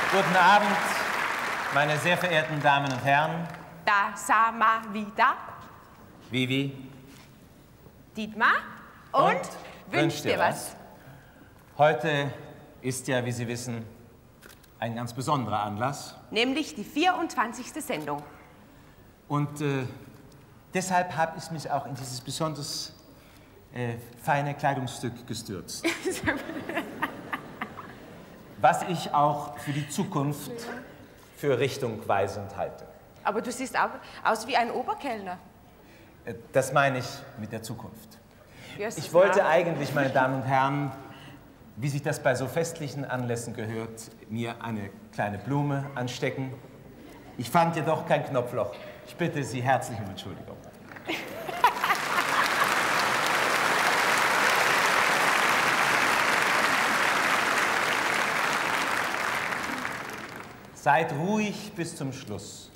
Guten Abend, meine sehr verehrten Damen und Herren. Da sama wieder. Vivi. Dietmar. Und wünsch dir was. Heute ist ja, wie Sie wissen, ein ganz besonderer Anlass. Nämlich die 24. Sendung. Und deshalb habe ich mich auch in dieses besonders feine Kleidungsstück gestürzt. Was ich auch für die Zukunft für richtungweisend halte. Aber du siehst auch aus wie ein Oberkellner. Das meine ich mit der Zukunft. Jesus, Ich wollte eigentlich, meine Damen und Herren, wie sich das bei so festlichen Anlässen gehört, mir eine kleine Blume anstecken. Ich fand jedoch kein Knopfloch. Ich bitte Sie herzlich um Entschuldigung. Seid ruhig bis zum Schluss.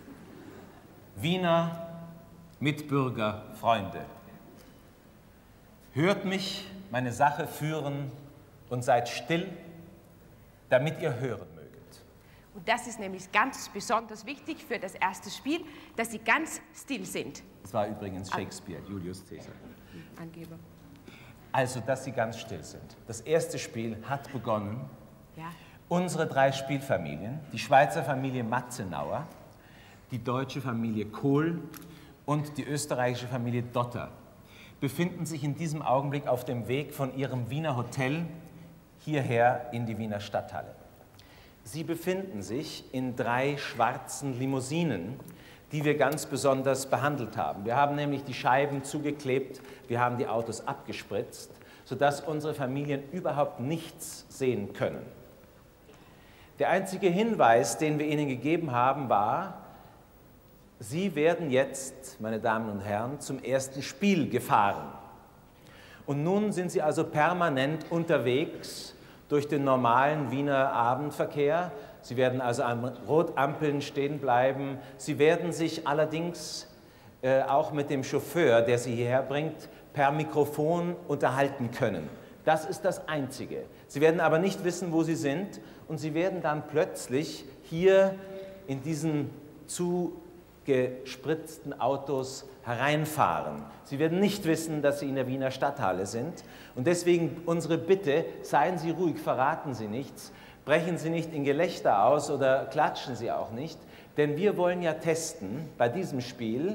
Wiener Mitbürger, Freunde. Hört mich meine Sache führen und seid still, damit ihr hören möget. Und das ist nämlich ganz besonders wichtig für das erste Spiel, dass Sie ganz still sind. Das war übrigens Shakespeare, Julius Caesar. Angeber. Also, dass Sie ganz still sind. Das erste Spiel hat begonnen. Ja. Unsere drei Spielfamilien, die Schweizer Familie Matzenauer, die deutsche Familie Kohl und die österreichische Familie Dotter, befinden sich in diesem Augenblick auf dem Weg von ihrem Wiener Hotel hierher in die Wiener Stadthalle. Sie befinden sich in 3 schwarzen Limousinen, die wir ganz besonders behandelt haben. Wir haben nämlich die Scheiben zugeklebt, wir haben die Autos abgespritzt, sodass unsere Familien überhaupt nichts sehen können. Der einzige Hinweis, den wir Ihnen gegeben haben, war, Sie werden jetzt, meine Damen und Herren, zum ersten Spiel gefahren. Und nun sind Sie also permanent unterwegs durch den normalen Wiener Abendverkehr. Sie werden also an Rotampeln stehen bleiben. Sie werden sich allerdings auch mit dem Chauffeur, der Sie hierher bringt, per Mikrofon unterhalten können. Das ist das Einzige. Sie werden aber nicht wissen, wo Sie sind, und Sie werden dann plötzlich hier in diesen zugespritzten Autos hereinfahren. Sie werden nicht wissen, dass Sie in der Wiener Stadthalle sind, und deswegen unsere Bitte, seien Sie ruhig, verraten Sie nichts, brechen Sie nicht in Gelächter aus oder klatschen Sie auch nicht, denn wir wollen ja testen bei diesem Spiel,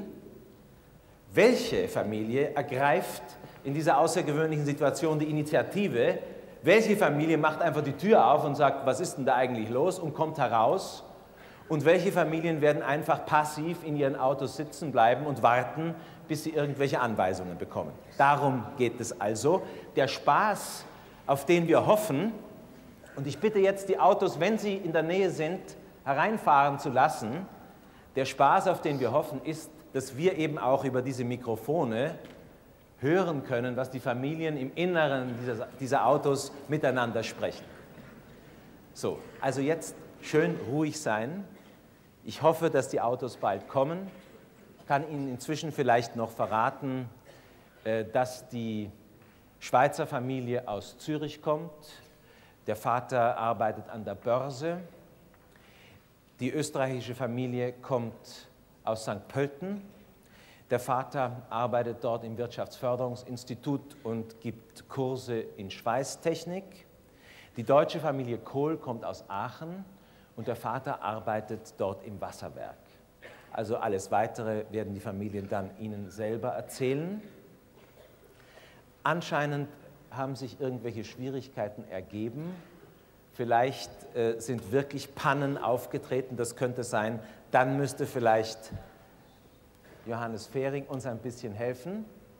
welche Familie ergreift in dieser außergewöhnlichen Situation die Initiative. Welche Familie macht einfach die Tür auf und sagt, was ist denn da eigentlich los, und kommt heraus? Und welche Familien werden einfach passiv in ihren Autos sitzen bleiben und warten, bis sie irgendwelche Anweisungen bekommen? Darum geht es also. Der Spaß, auf den wir hoffen, und ich bitte jetzt die Autos, wenn sie in der Nähe sind, hereinfahren zu lassen. Der Spaß, auf den wir hoffen, ist, dass wir eben auch über diese Mikrofone hören können, was die Familien im Inneren dieser Autos miteinander sprechen. So, also jetzt schön ruhig sein. Ich hoffe, dass die Autos bald kommen. Ich kann Ihnen inzwischen vielleicht noch verraten, dass die Schweizer Familie aus Zürich kommt. Der Vater arbeitet an der Börse. Die österreichische Familie kommt aus St. Pölten. Der Vater arbeitet dort im Wirtschaftsförderungsinstitut und gibt Kurse in Schweißtechnik. Die deutsche Familie Kohl kommt aus Aachen und der Vater arbeitet dort im Wasserwerk. Also alles Weitere werden die Familien dann Ihnen selber erzählen. Anscheinend haben sich irgendwelche Schwierigkeiten ergeben. Vielleicht sind wirklich Pannen aufgetreten, das könnte sein. Dann müsste vielleicht Johannes Fehring uns ein bisschen helfen.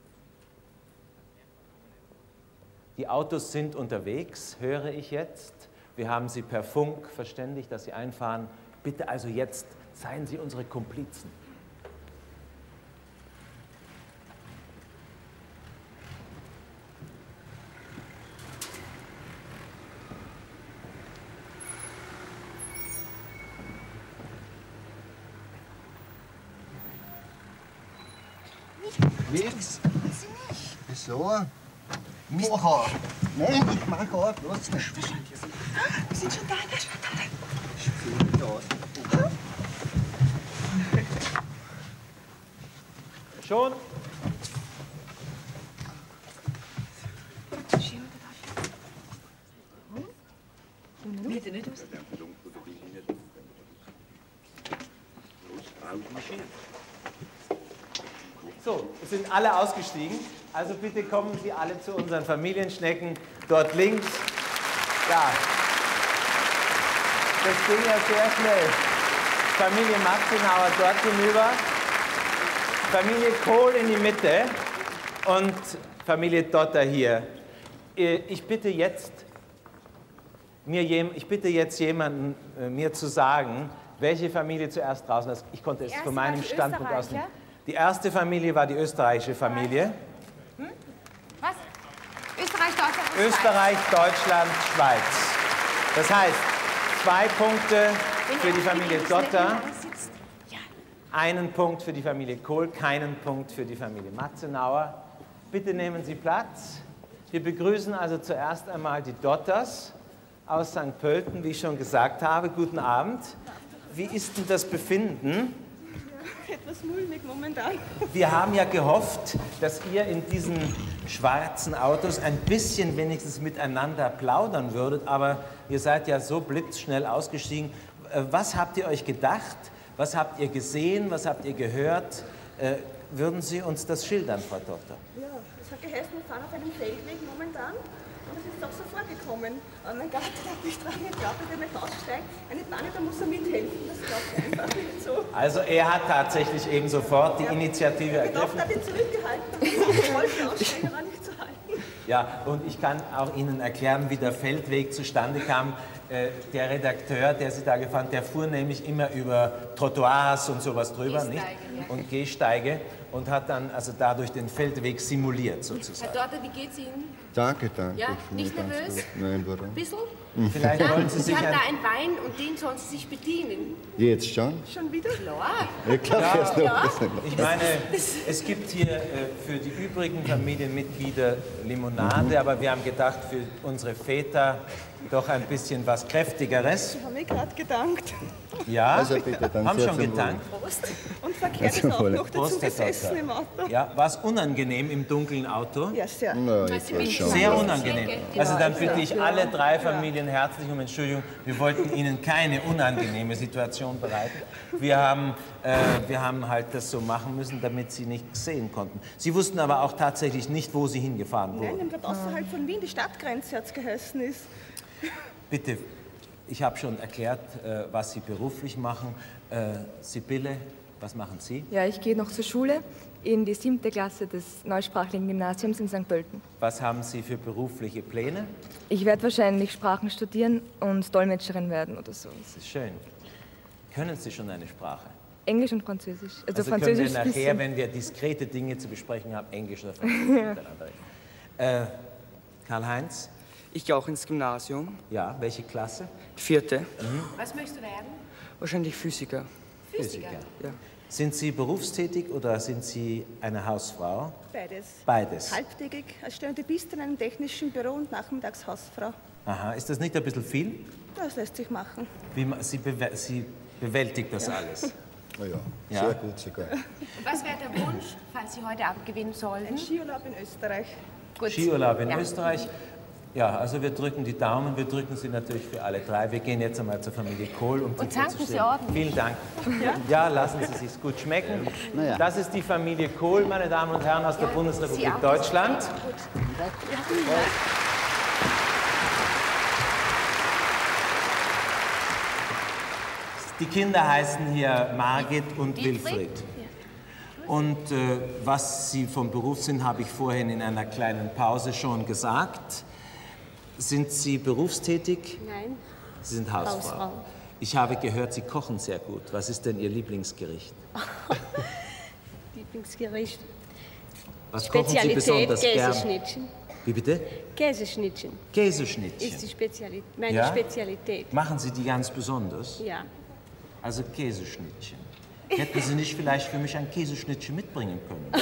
Die Autos sind unterwegs, höre ich jetzt. Wir haben sie per Funk verständigt, dass sie einfahren. Bitte also jetzt, seien Sie unsere Komplizen. Nichts? Wieso? Mach! Nein, ich mach ab, lass mich. Wir sind schon da in der Stadthalle. Schon? So, es sind alle ausgestiegen. Also bitte kommen Sie alle zu unseren Familienschnecken. Dort links. Da. Das ging ja sehr schnell. Familie Matzenauer dort hinüber. Familie Kohl in die Mitte. Und Familie Dotter hier. Ich bitte jetzt jemanden, mir zu sagen, welche Familie zuerst draußen ist. Ich konnte es von meinem Standpunkt aus nicht. Die erste Familie war die österreichische Familie. Hm? Was? Österreich, Deutschland und Österreich, Deutschland, Schweiz. Das heißt, 2 Punkte für die Familie Dotter, einen Punkt für die Familie Kohl, keinen Punkt für die Familie Matzenauer. Bitte nehmen Sie Platz. Wir begrüßen also zuerst einmal die Dotters aus St. Pölten, wie ich schon gesagt habe. Guten Abend. Wie ist denn das Befinden? Etwas mulmig momentan. Wir haben ja gehofft, dass ihr in diesen schwarzen Autos ein bisschen wenigstens miteinander plaudern würdet, aber ihr seid ja so blitzschnell ausgestiegen. Was habt ihr euch gedacht? Was habt ihr gesehen? Was habt ihr gehört? Würden Sie uns das schildern, Frau Dotter? Ja, es hat geheißen, wir fahren auf einem Feldweg momentan. Und das ist doch so vorgekommen. Aber mein Gatte hat nicht dran geglaubt, wenn er nicht aussteigt. Eine Panne, da muss er mithelfen. Das glaubt er einfach nicht so. Also er hat tatsächlich eben sofort die Initiative ergriffen. Ich habe ihn zurückgehalten, aber ich wollte aussteigen, war nicht zu halten. Ja, und ich kann auch Ihnen erklären, wie der Feldweg zustande kam. Der Redakteur, der Sie da gefahren hat, der fuhr nämlich immer über Trottoirs und sowas drüber, nicht? Und Gehsteige und hat dann also dadurch den Feldweg simuliert sozusagen. Herr Dotter, wie geht's Ihnen? Danke, danke. Ja, nicht nervös? Nein, warum? Ein bisschen? Vielleicht Ja, wollen Sie sich Sie haben da einen Wein und den sollen Sie sich bedienen. Jetzt schon? Schon wieder? Klar. Ich glaube, erst noch ein bisschen. Ich meine, es gibt hier für die übrigen Familienmitglieder Limonade, aber wir haben gedacht, für unsere Väter doch ein bisschen was Kräftigeres. Ich habe mir gerade gedankt. Ja, Also bitte, dann haben sehr schon zum getankt. Und Verkehr ist auch noch dazu Prost, Herr gesessen Dotter. im Auto. Ja, war es unangenehm im dunklen Auto? Ja, sehr. Na, ich weiß schon. Sehr unangenehm. Also dann bitte ich alle 3 Familien herzlich um Entschuldigung. Wir wollten Ihnen keine unangenehme Situation bereiten. Wir haben halt das so machen müssen, damit Sie nichts sehen konnten. Sie wussten aber auch tatsächlich nicht, wo Sie hingefahren Nein, wir wurden. haben gerade außerhalb von Wien, die Stadtgrenze hat es geheißen ist. Bitte, ich habe schon erklärt, was Sie beruflich machen. Sibylle, was machen Sie? Ja, ich gehe noch zur Schule in die 7. Klasse des neusprachlichen Gymnasiums in St. Pölten. Was haben Sie für berufliche Pläne? Ich werde wahrscheinlich Sprachen studieren und Dolmetscherin werden oder so. Das ist schön. Können Sie schon eine Sprache? Englisch und Französisch. Also Französisch können wir nachher, bisschen. wenn wir diskrete Dinge zu besprechen haben, Englisch oder Französisch miteinander reden. Karl-Heinz? Ich gehe auch ins Gymnasium, Ja, welche Klasse? 4. Was möchtest du werden? Wahrscheinlich Physiker. Physiker. Ja. Sind Sie berufstätig oder sind Sie eine Hausfrau? Beides. Beides. Halbtägig als Stenodebist in einem technischen Büro und nachmittags Hausfrau. Aha, ist das nicht ein bisschen viel? Das lässt sich machen. Sie bewältigt das alles. Oh ja, Ja. sehr gut sogar. Und was wäre der Wunsch, falls Sie heute Abend gewinnen Ein sollten? Skiurlaub in Österreich. Gut. Skiurlaub in Ja. Österreich. Ja, also wir drücken die Daumen, wir drücken sie natürlich für alle 3. Wir gehen jetzt einmal zur Familie Kohl, um Und tanken vorzustellen. Sie ordentlich. Vielen Dank. Ja, lassen Sie sich gut schmecken. Das ist die Familie Kohl, meine Damen und Herren, aus der Sie Bundesrepublik auch. Deutschland. Gut. Die Kinder heißen hier Margit und Wilfried. Und was sie vom Beruf sind, habe ich vorhin in einer kleinen Pause schon gesagt. Sind Sie berufstätig? Nein. Sie sind Hausfrau. Hausfrau. Ich habe gehört, Sie kochen sehr gut. Was ist denn Ihr Lieblingsgericht? Lieblingsgericht. Was kochen Sie besonders gern? Käseschnittchen. Wie bitte? Käseschnittchen Käseschnittchen. ist die Spezialität, meine Ja? Spezialität. Machen Sie die ganz besonders? Ja. Also Käseschnittchen. Hätten Sie nicht vielleicht für mich ein Käseschnittchen mitbringen können?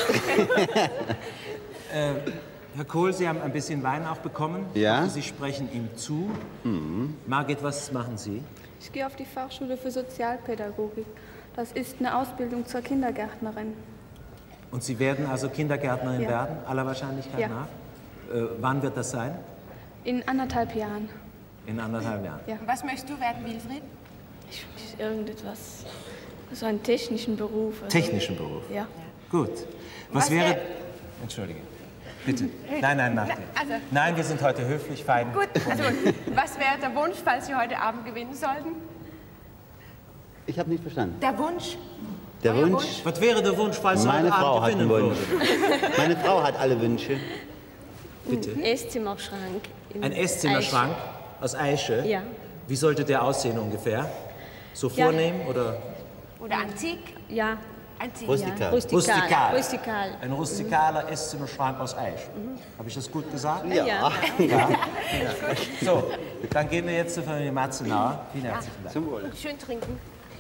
Herr Kohl, Sie haben ein bisschen Wein auch bekommen. Ja. Ich hoffe, Sie sprechen ihm zu. Margit, was machen Sie? Ich gehe auf die Fachschule für Sozialpädagogik. Das ist eine Ausbildung zur Kindergärtnerin. Und Sie werden also Kindergärtnerin werden, aller Wahrscheinlichkeit nach? Wann wird das sein? In 1,5 Jahren. In 1,5 Jahren. Ja. Was möchtest du werden, Wilfried? Ich irgendetwas, so einen technischen Beruf. Also, Technischen Beruf? Ja. Gut. Was wäre... Entschuldige. Bitte. Nein, mach dir. Also, Nein, wir sind heute höflich, fein. gut, also was wäre der Wunsch, falls Sie heute Abend gewinnen sollten? Ich habe nicht verstanden. Der Wunsch? Der Wunsch? Was wäre der Wunsch, falls Sie Meine heute Frau Abend hat einen gewinnen Wunsch. würden? Meine Frau hat alle Wünsche. Bitte. Ein Esszimmerschrank. Ein Esszimmerschrank aus Eiche? Ja. Wie sollte der aussehen ungefähr? So vornehm oder? Oder antik? Ja. Antik. Rustikal. Ja. Rustikal. Rustikal. Ein rustikaler Esszimmerschrank aus Eiche. Habe ich das gut gesagt? Ja. Ja. Ja. So, dann gehen wir jetzt zur Familie Matzenauer. Vielen herzlichen Dank. Zum Wohl. Schön trinken.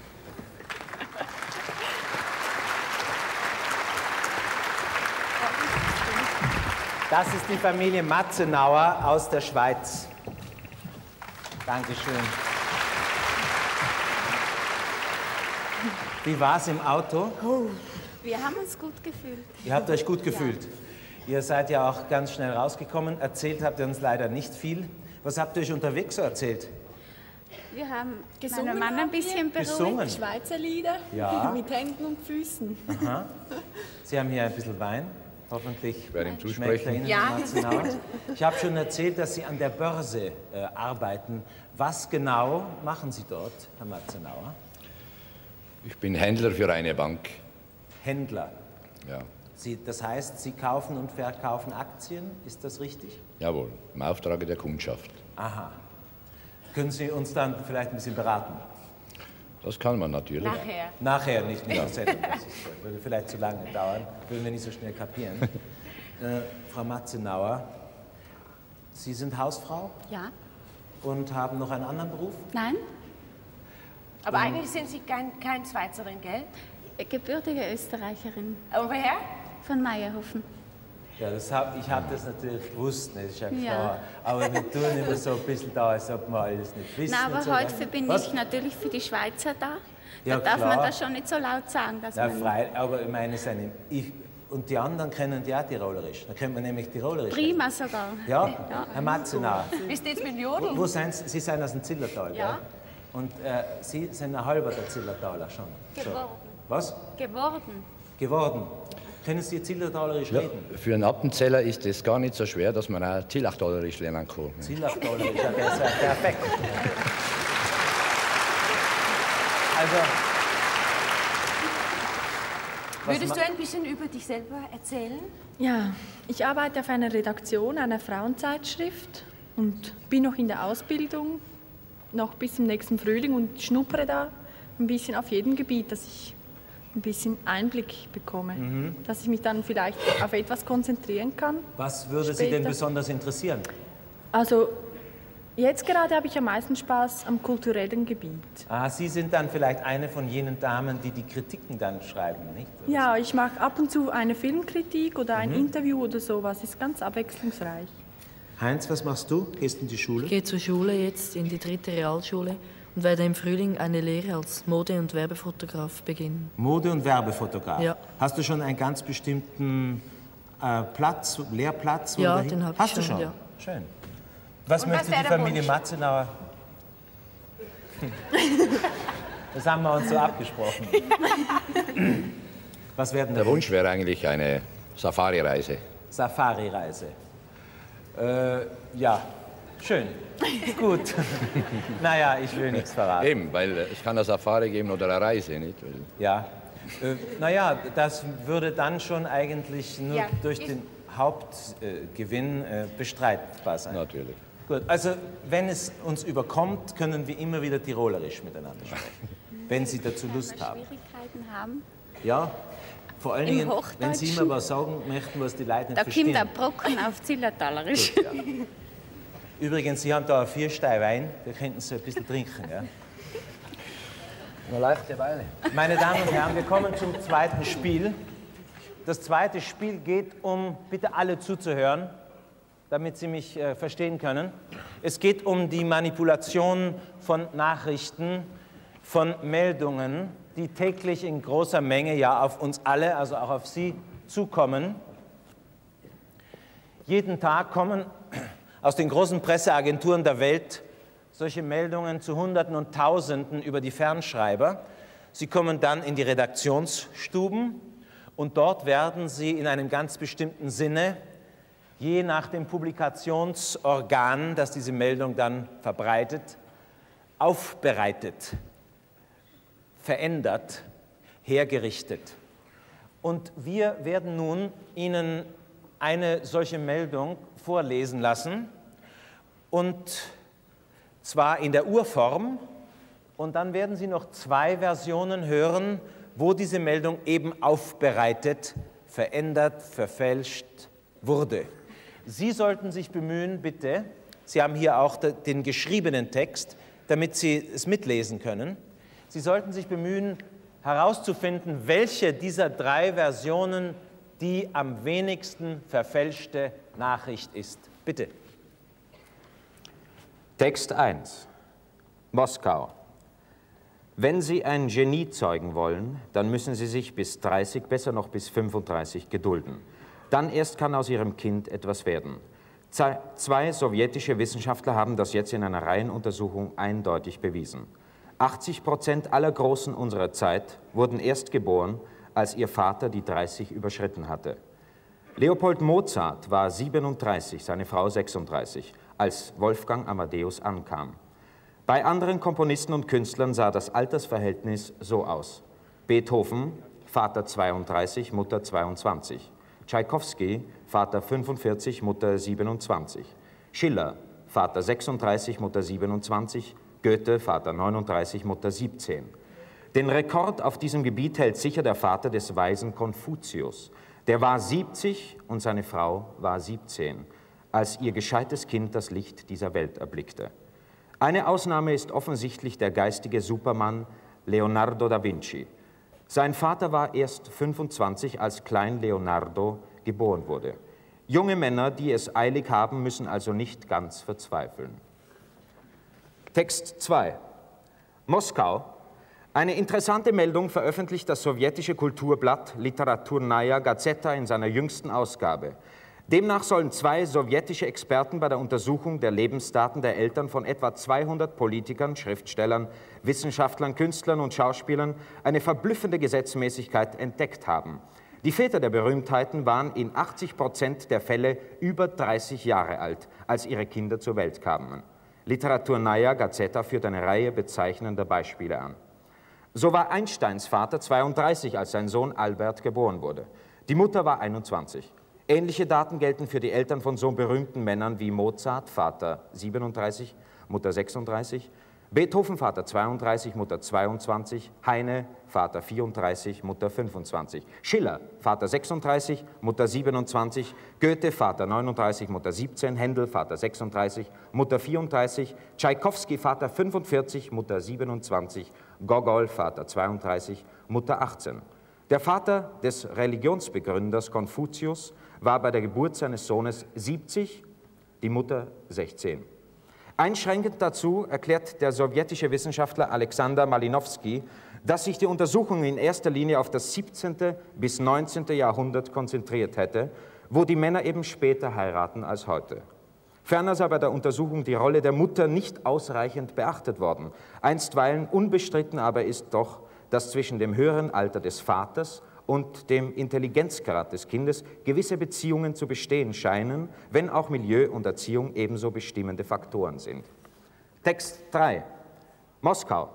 Das ist die Familie Matzenauer aus der Schweiz. Dankeschön. Wie war es im Auto? Wir haben uns gut gefühlt. Ihr habt euch gut gefühlt. Ihr seid ja auch ganz schnell rausgekommen. Erzählt habt ihr uns leider nicht viel. Was habt ihr euch unterwegs so erzählt? Wir haben Gesungen meinen Mann ein bisschen Gesungen? beruhigt. Schweizer Lieder Ja. mit Händen und Füßen. Aha. Sie haben hier ein bisschen Wein. Hoffentlich werde ihm schmeckt zusprechen. er Ihnen Ja. Matzenauer. Ich habe schon erzählt, dass Sie an der Börse arbeiten. Was genau machen Sie dort, Herr Matzenauer? Ich bin Händler für eine Bank. Händler. Ja, Das heißt, Sie kaufen und verkaufen Aktien, ist das richtig? jawohl, im Auftrage der Kundschaft. Aha. Können Sie uns dann vielleicht ein bisschen beraten? Das kann man natürlich. Nachher. Nachher, nicht in der Sendung. Das würde vielleicht zu lange dauern, würden wir nicht so schnell kapieren. Frau Matzenauer, Sie sind Hausfrau Ja. und haben noch einen anderen Beruf? Nein? Aber eigentlich sind Sie kein Schweizerin, gell? Gebürtige Österreicherin. Und woher? Von Meierhofen. Ja, ich habe das natürlich gewusst, das ist ja klar. Ja. Aber wir tun immer so ein bisschen da, als ob wir alles nicht wissen. Na, aber und so. heute bin Was? ich natürlich für die Schweizer da. Ja, Da darf man klar. das schon nicht so laut sagen. Dass Ja, man frei, aber ich meine, und die anderen kennen ja Tirolerisch. Da kennt man nämlich Tirolerisch. prima sogar. Ja, Herr Matzenauer, Wie steht's mit dem Jodeln? wo sind Sie? Sie sind aus dem Zillertal, Ja. gell? Und Sie sind ein halber der Zillertaler schon. Geworden. Was? Geworden. Geworden. Können Sie Zillertalerisch Ja, reden? für einen Appenzeller ist es gar nicht so schwer, dass man auch Zillachtalerisch lernen kann. Zillertalerisch, ja, das ist ja perfekt. Also, Würdest du ein bisschen über dich selber erzählen? Ja, ich arbeite auf einer Redaktion einer Frauenzeitschrift und bin noch in der Ausbildung, noch bis zum nächsten Frühling und schnuppere da ein bisschen auf jedem Gebiet, dass ich ein bisschen Einblick bekomme, dass ich mich dann vielleicht auf etwas konzentrieren kann. was würde Sie denn Später. besonders interessieren? Also jetzt gerade habe ich am meisten Spaß am kulturellen Gebiet. Ah, Sie sind dann vielleicht eine von jenen Damen, die die Kritiken dann schreiben, nicht? Ja, ich mache ab und zu eine Filmkritik oder ein Interview oder sowas, ist ganz abwechslungsreich. Heinz, was machst du? Gehst du in die Schule? Ich gehe zur Schule jetzt in die 3. Realschule und werde im Frühling eine Lehre als Mode- und Werbefotograf beginnen. Mode- und Werbefotograf. Ja. Hast du schon einen ganz bestimmten Lehrplatz? wo Ja, du dahin- den habe ich Hast du schon, schon? ja. Schön. Was Und möchte was wäre die der Familie Wunsch? Matzenauer? Das haben wir uns so abgesprochen. Was werden Der Wunsch wäre eigentlich eine Safari-Reise. Safari-Reise. Ja, schön. Gut. Naja, ich will nichts verraten. Eben, weil es kann eine Safari geben oder eine Reise, nicht? Weil Ja. Naja, das würde dann schon eigentlich nur Ja. durch den Hauptgewinn bestreitbar sein. natürlich. Gut, also wenn es uns überkommt, können wir immer wieder Tirolerisch miteinander sprechen, wenn Sie dazu Lust haben. Schwierigkeiten haben. Ja, vor allen Im Dingen, wenn Sie Hochdeutschen? immer was sagen möchten, was die Leute nicht Da verstehen. kommt der Brocken auf Zillertalerisch. Gut, ja. Übrigens, Sie haben da einen 4 Wein, da könnten Sie ein bisschen trinken. Ja? Eine leichte Weile. Meine Damen und Herren, wir kommen zum zweiten Spiel. Das zweite Spiel geht um, bitte alle zuzuhören, damit Sie mich verstehen können. Es geht um die Manipulation von Nachrichten, von Meldungen, die täglich in großer Menge ja auf uns alle, also auch auf Sie, zukommen. Jeden Tag kommen aus den großen Presseagenturen der Welt solche Meldungen zu Hunderten und Tausenden über die Fernschreiber. Sie kommen dann in die Redaktionsstuben und dort werden sie in einem ganz bestimmten Sinne, je nach dem Publikationsorgan, das diese Meldung dann verbreitet, aufbereitet, verändert, hergerichtet. Und wir werden nun Ihnen eine solche Meldung vorlesen lassen, und zwar in der Urform, und dann werden Sie noch 2 Versionen hören, wo diese Meldung eben aufbereitet, verändert, verfälscht wurde. Sie sollten sich bemühen, bitte, Sie haben hier auch den geschriebenen Text, damit Sie es mitlesen können. Sie sollten sich bemühen, herauszufinden, welche dieser 3 Versionen die am wenigsten verfälschte Nachricht ist. Bitte. Text 1. Moskau. Wenn Sie ein Genie zeugen wollen, dann müssen Sie sich bis 30, besser noch bis 35 gedulden. Dann erst kann aus Ihrem Kind etwas werden. 2 sowjetische Wissenschaftler haben das jetzt in einer Reihenuntersuchung eindeutig bewiesen. 80% aller Großen unserer Zeit wurden erst geboren, als ihr Vater die 30 überschritten hatte. Leopold Mozart war 37, seine Frau 36, als Wolfgang Amadeus ankam. Bei anderen Komponisten und Künstlern sah das Altersverhältnis so aus. Beethoven, Vater 32, Mutter 22. Tschaikowski, Vater 45, Mutter 27. Schiller, Vater 36, Mutter 27. Goethe, Vater 39, Mutter 17. Den Rekord auf diesem Gebiet hält sicher der Vater des weisen Konfuzius. Der war 70 und seine Frau war 17, als ihr gescheites Kind das Licht dieser Welt erblickte. Eine Ausnahme ist offensichtlich der geistige Supermann Leonardo da Vinci. Sein Vater war erst 25, als Klein Leonardo geboren wurde. Junge Männer, die es eilig haben, müssen also nicht ganz verzweifeln. Text 2. Moskau. Eine interessante Meldung veröffentlicht das sowjetische Kulturblatt Literaturnaya Gazeta in seiner jüngsten Ausgabe. Demnach sollen 2 sowjetische Experten bei der Untersuchung der Lebensdaten der Eltern von etwa 200 Politikern, Schriftstellern, Wissenschaftlern, Künstlern und Schauspielern eine verblüffende Gesetzmäßigkeit entdeckt haben. Die Väter der Berühmtheiten waren in 80% der Fälle über 30 Jahre alt, als ihre Kinder zur Welt kamen. Literaturnaya Gazeta führt eine Reihe bezeichnender Beispiele an. So war Einsteins Vater 32, als sein Sohn Albert geboren wurde. Die Mutter war 21. Ähnliche Daten gelten für die Eltern von so berühmten Männern wie Mozart, Vater 37, Mutter 36, Beethoven, Vater 32, Mutter 22, Heine, Vater 34, Mutter 25, Schiller, Vater 36, Mutter 27, Goethe, Vater 39, Mutter 17, Händel, Vater 36, Mutter 34, Tschaikowski, Vater 45, Mutter 27, Gogol, Vater 32, Mutter 18. Der Vater des Religionsbegründers Konfuzius war bei der Geburt seines Sohnes 70, die Mutter 16. Einschränkend dazu erklärt der sowjetische Wissenschaftler Alexander Malinowski, dass sich die Untersuchung in erster Linie auf das 17. bis 19. Jahrhundert konzentriert hätte, wo die Männer eben später heiraten als heute. Ferner sei bei der Untersuchung die Rolle der Mutter nicht ausreichend beachtet worden. Einstweilen unbestritten aber ist doch, dass zwischen dem höheren Alter des Vaters und dem Intelligenzgrad des Kindes gewisse Beziehungen zu bestehen scheinen, wenn auch Milieu und Erziehung ebenso bestimmende Faktoren sind. Text 3. Moskau.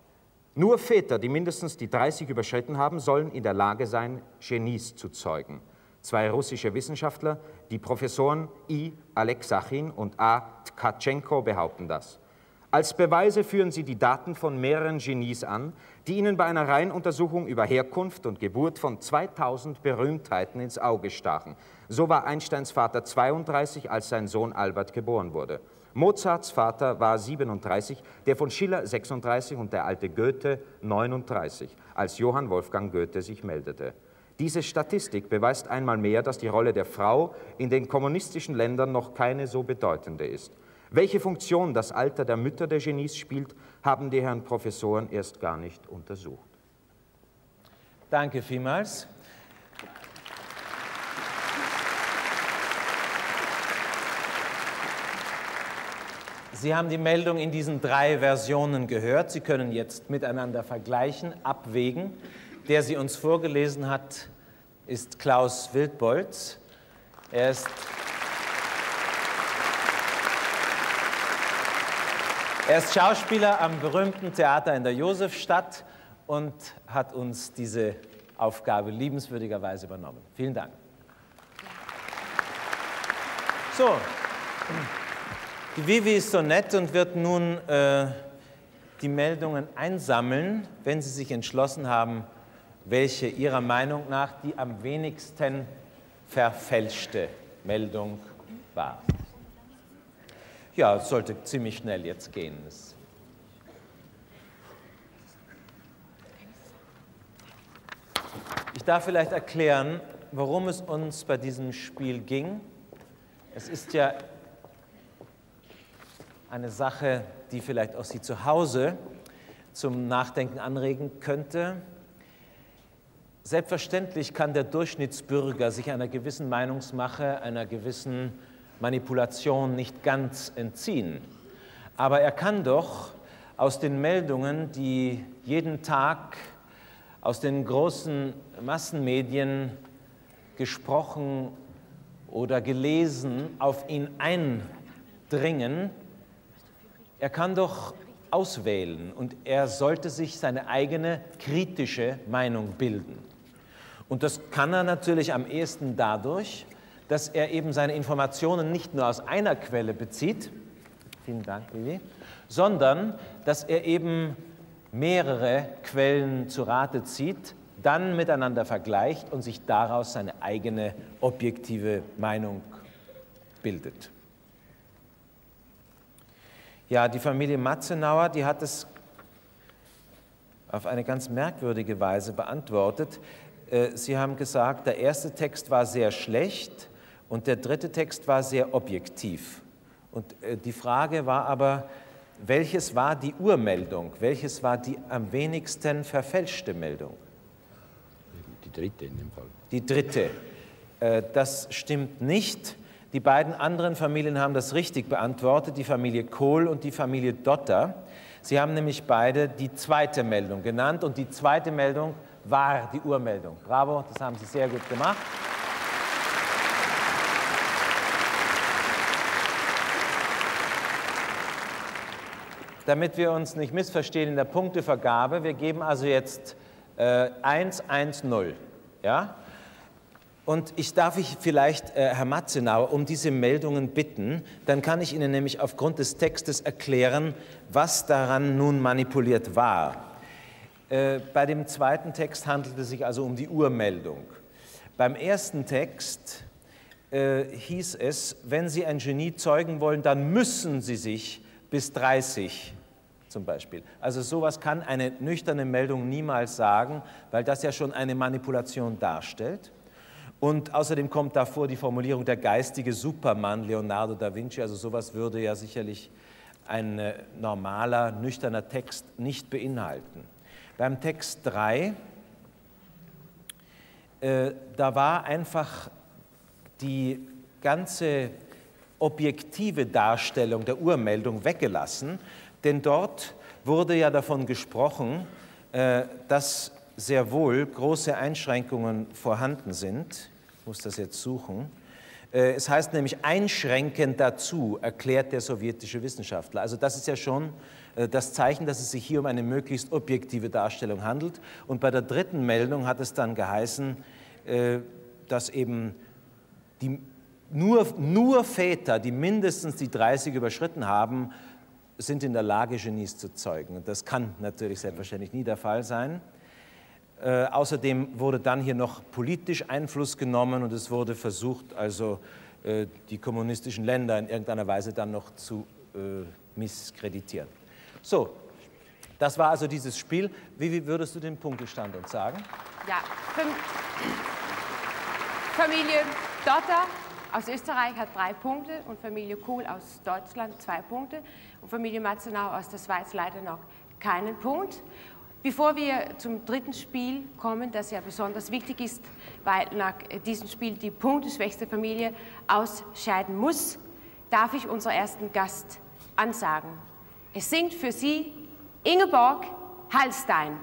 Nur Väter, die mindestens die 30 überschritten haben, sollen in der Lage sein, Genies zu zeugen. 2 russische Wissenschaftler, die Professoren I. Alexachin und A. Tkatschenko, behaupten das. Als Beweise führen sie die Daten von mehreren Genies an, die ihnen bei einer Reihenuntersuchung über Herkunft und Geburt von 2000 Berühmtheiten ins Auge stachen. So war Einsteins Vater 32, als sein Sohn Albert geboren wurde. Mozarts Vater war 37, der von Schiller 36 und der alte Goethe 39, als Johann Wolfgang Goethe sich meldete. Diese Statistik beweist einmal mehr, dass die Rolle der Frau in den kommunistischen Ländern noch keine so bedeutende ist. Welche Funktion das Alter der Mütter der Genies spielt, haben die Herren Professoren erst gar nicht untersucht. Danke vielmals. Sie haben die Meldung in diesen 3 Versionen gehört. Sie können jetzt miteinander vergleichen, abwägen. Der sie uns vorgelesen hat, ist Klaus Wildbolz. Er ist Schauspieler am berühmten Theater in der Josefstadt und hat uns diese Aufgabe liebenswürdigerweise übernommen. Vielen Dank. So, die Vivi ist so nett und wird nun die Meldungen einsammeln, wenn Sie sich entschlossen haben, welche Ihrer Meinung nach die am wenigsten verfälschte Meldung war. Ja, es sollte ziemlich schnell jetzt gehen. Ich darf vielleicht erklären, worum es uns bei diesem Spiel ging. Es ist ja eine Sache, die vielleicht auch Sie zu Hause zum Nachdenken anregen könnte. Selbstverständlich kann der Durchschnittsbürger sich einer gewissen Meinungsmache, einer gewissen Manipulation nicht ganz entziehen. Aber er kann doch aus den Meldungen, die jeden Tag aus den großen Massenmedien gesprochen oder gelesen auf ihn eindringen, er kann doch auswählen und er sollte sich seine eigene kritische Meinung bilden. Und das kann er natürlich am ehesten dadurch, dass er eben seine Informationen nicht nur aus einer Quelle bezieht, vielen Dank, Vivi, sondern dass er eben mehrere Quellen zu Rate zieht, dann miteinander vergleicht und sich daraus seine eigene objektive Meinung bildet. Ja, die Familie Matzenauer, die hat es auf eine ganz merkwürdige Weise beantwortet. Sie haben gesagt, der erste Text war sehr schlecht und der dritte Text war sehr objektiv. Und die Frage war aber, welches war die Urmeldung? Welches war die am wenigsten verfälschte Meldung? Die dritte in dem Fall. Die dritte. Das stimmt nicht. Die beiden anderen Familien haben das richtig beantwortet, die Familie Kohl und die Familie Dotter. Sie haben nämlich beide die zweite Meldung genannt und die zweite Meldung war die Urmeldung. Bravo, das haben Sie sehr gut gemacht. Damit wir uns nicht missverstehen in der Punktevergabe, wir geben also jetzt 1-1-0. Ja? Und ich darf vielleicht Herr Matzenauer um diese Meldungen bitten, dann kann ich Ihnen nämlich aufgrund des Textes erklären, was daran nun manipuliert war. Bei dem zweiten Text handelt es sich also um die Urmeldung. Beim ersten Text hieß es, wenn Sie ein Genie zeugen wollen, dann müssen Sie sich bis 30 zum Beispiel. Also sowas kann eine nüchterne Meldung niemals sagen, weil das ja schon eine Manipulation darstellt. Und außerdem kommt davor die Formulierung der geistige Supermann Leonardo da Vinci, also sowas würde ja sicherlich ein normaler, nüchterner Text nicht beinhalten. Beim Text 3, da war einfach die ganze objektive Darstellung der Urmeldung weggelassen, denn dort wurde ja davon gesprochen, dass sehr wohl große Einschränkungen vorhanden sind. Ich muss das jetzt suchen. Es heißt nämlich einschränkend dazu, erklärt der sowjetische Wissenschaftler. Also das ist ja schon das Zeichen, dass es sich hier um eine möglichst objektive Darstellung handelt. Und bei der dritten Meldung hat es dann geheißen, dass eben nur Väter, die mindestens die 30 überschritten haben, sind in der Lage, Genies zu zeugen. Und das kann natürlich selbstverständlich nie der Fall sein. Außerdem wurde dann hier noch politisch Einfluss genommen und es wurde versucht, also die kommunistischen Länder in irgendeiner Weise dann noch zu misskreditieren. So, das war also dieses Spiel. Wie würdest du den Punktestand uns sagen? Ja, Familie Dotter aus Österreich hat 3 Punkte und Familie Kuhl aus Deutschland 2 Punkte und Familie Matzenau aus der Schweiz leider noch keinen Punkt. Bevor wir zum dritten Spiel kommen, das ja besonders wichtig ist, weil nach diesem Spiel die punkteschwächste Familie ausscheiden muss, darf ich unseren ersten Gast ansagen. Es singt für Sie Ingeborg Hallstein.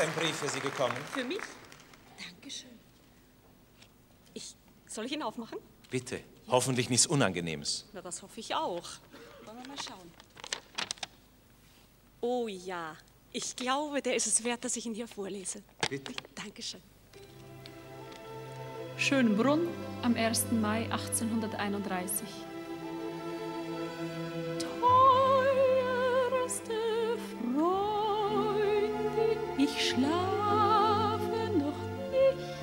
ein Brief für Sie gekommen. Für mich? Dankeschön. Soll ich ihn aufmachen? Bitte. Hoffentlich nichts Unangenehmes. Na, das hoffe ich auch. Wollen wir mal schauen. Oh ja, ich glaube, der ist es wert, dass ich ihn hier vorlese. Bitte. Dankeschön. Schönbrunn am 1. Mai 1831. Teuerste Freundin, ich schlafe noch nicht.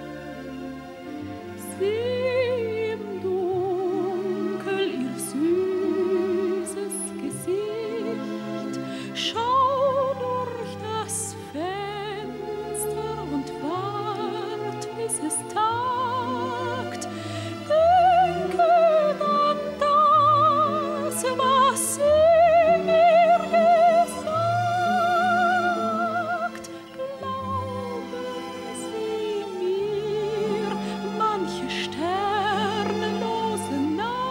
Sieh im Dunkel ihr süßes Gesicht. Schau durch das Fenster und wart, bis es tagt. Denke an das, was sie mir gesagt. Glauben Sie mir, manche sternenlose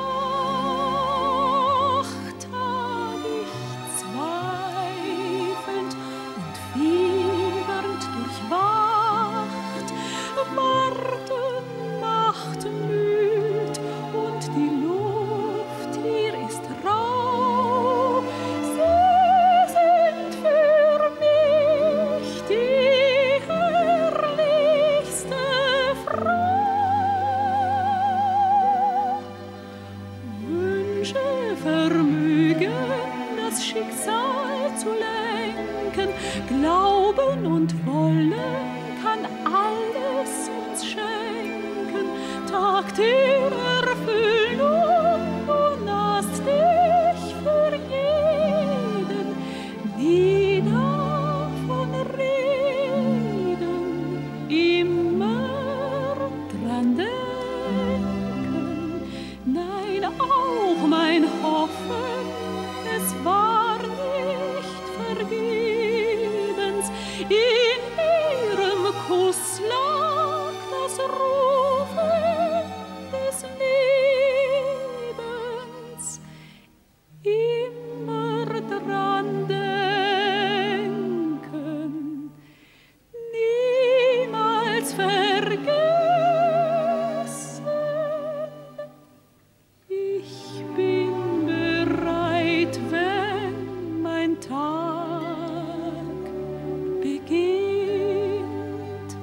Nacht hab ich zweifelnd und fiebernd durchwacht. Warten macht müd und die Luft hier ist rau. Sie sind für mich die herrlichste Frau. Wünsche Vermögen, das Schicksal zu lenken, Glauben und Wollen kann alles uns schenken. Tag der Erfüllung, du nahst dich für jeden, nie davon reden, immer dran denken. Nein, auch mein Hoffen, es war nicht vergebens. In ihrem Kuss lag das Rufen des Lebens. Immer dran denken, niemals vergessen. Ich bin bereit, wenn mein Tag beginnt.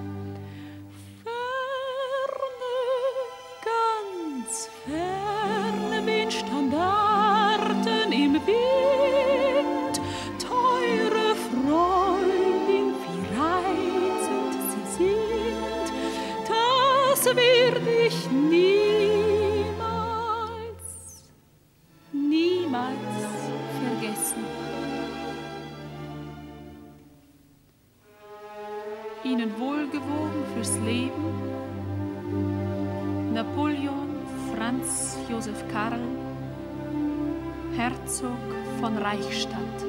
Ferne, ganz ferne wehen Standarten im Wind. Teure Freundin, wie reizend sie sind, das werd ich niemals vergessen. Ihnen wohlgewogen fürs Leben, Napoleon Franz Josef Karl, Herzog von Reichstadt.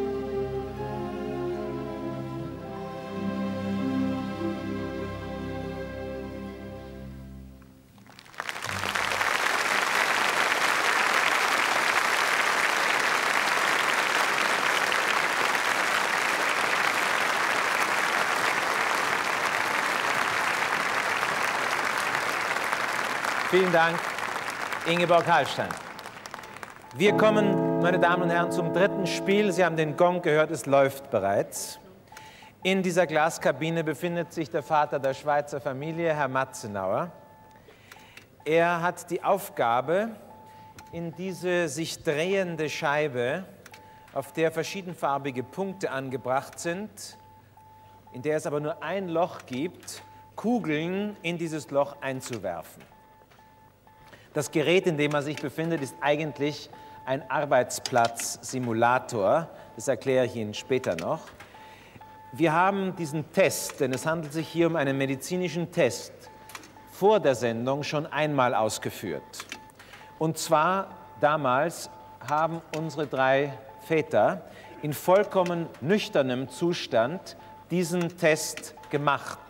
Vielen Dank, Ingeborg Hallstein. Wir kommen, meine Damen und Herren, zum dritten Spiel. Sie haben den Gong gehört, es läuft bereits. In dieser Glaskabine befindet sich der Vater der Schweizer Familie, Herr Matzenauer. Er hat die Aufgabe, in diese sich drehende Scheibe, auf der verschiedenfarbige Punkte angebracht sind, in der es aber nur ein Loch gibt, Kugeln in dieses Loch einzuwerfen. Das Gerät, in dem er sich befindet, ist eigentlich ein Arbeitsplatz-Simulator. Das erkläre ich Ihnen später noch. Wir haben diesen Test, denn es handelt sich hier um einen medizinischen Test, vor der Sendung schon einmal ausgeführt. Und zwar damals haben unsere drei Väter in vollkommen nüchternem Zustand diesen Test gemacht.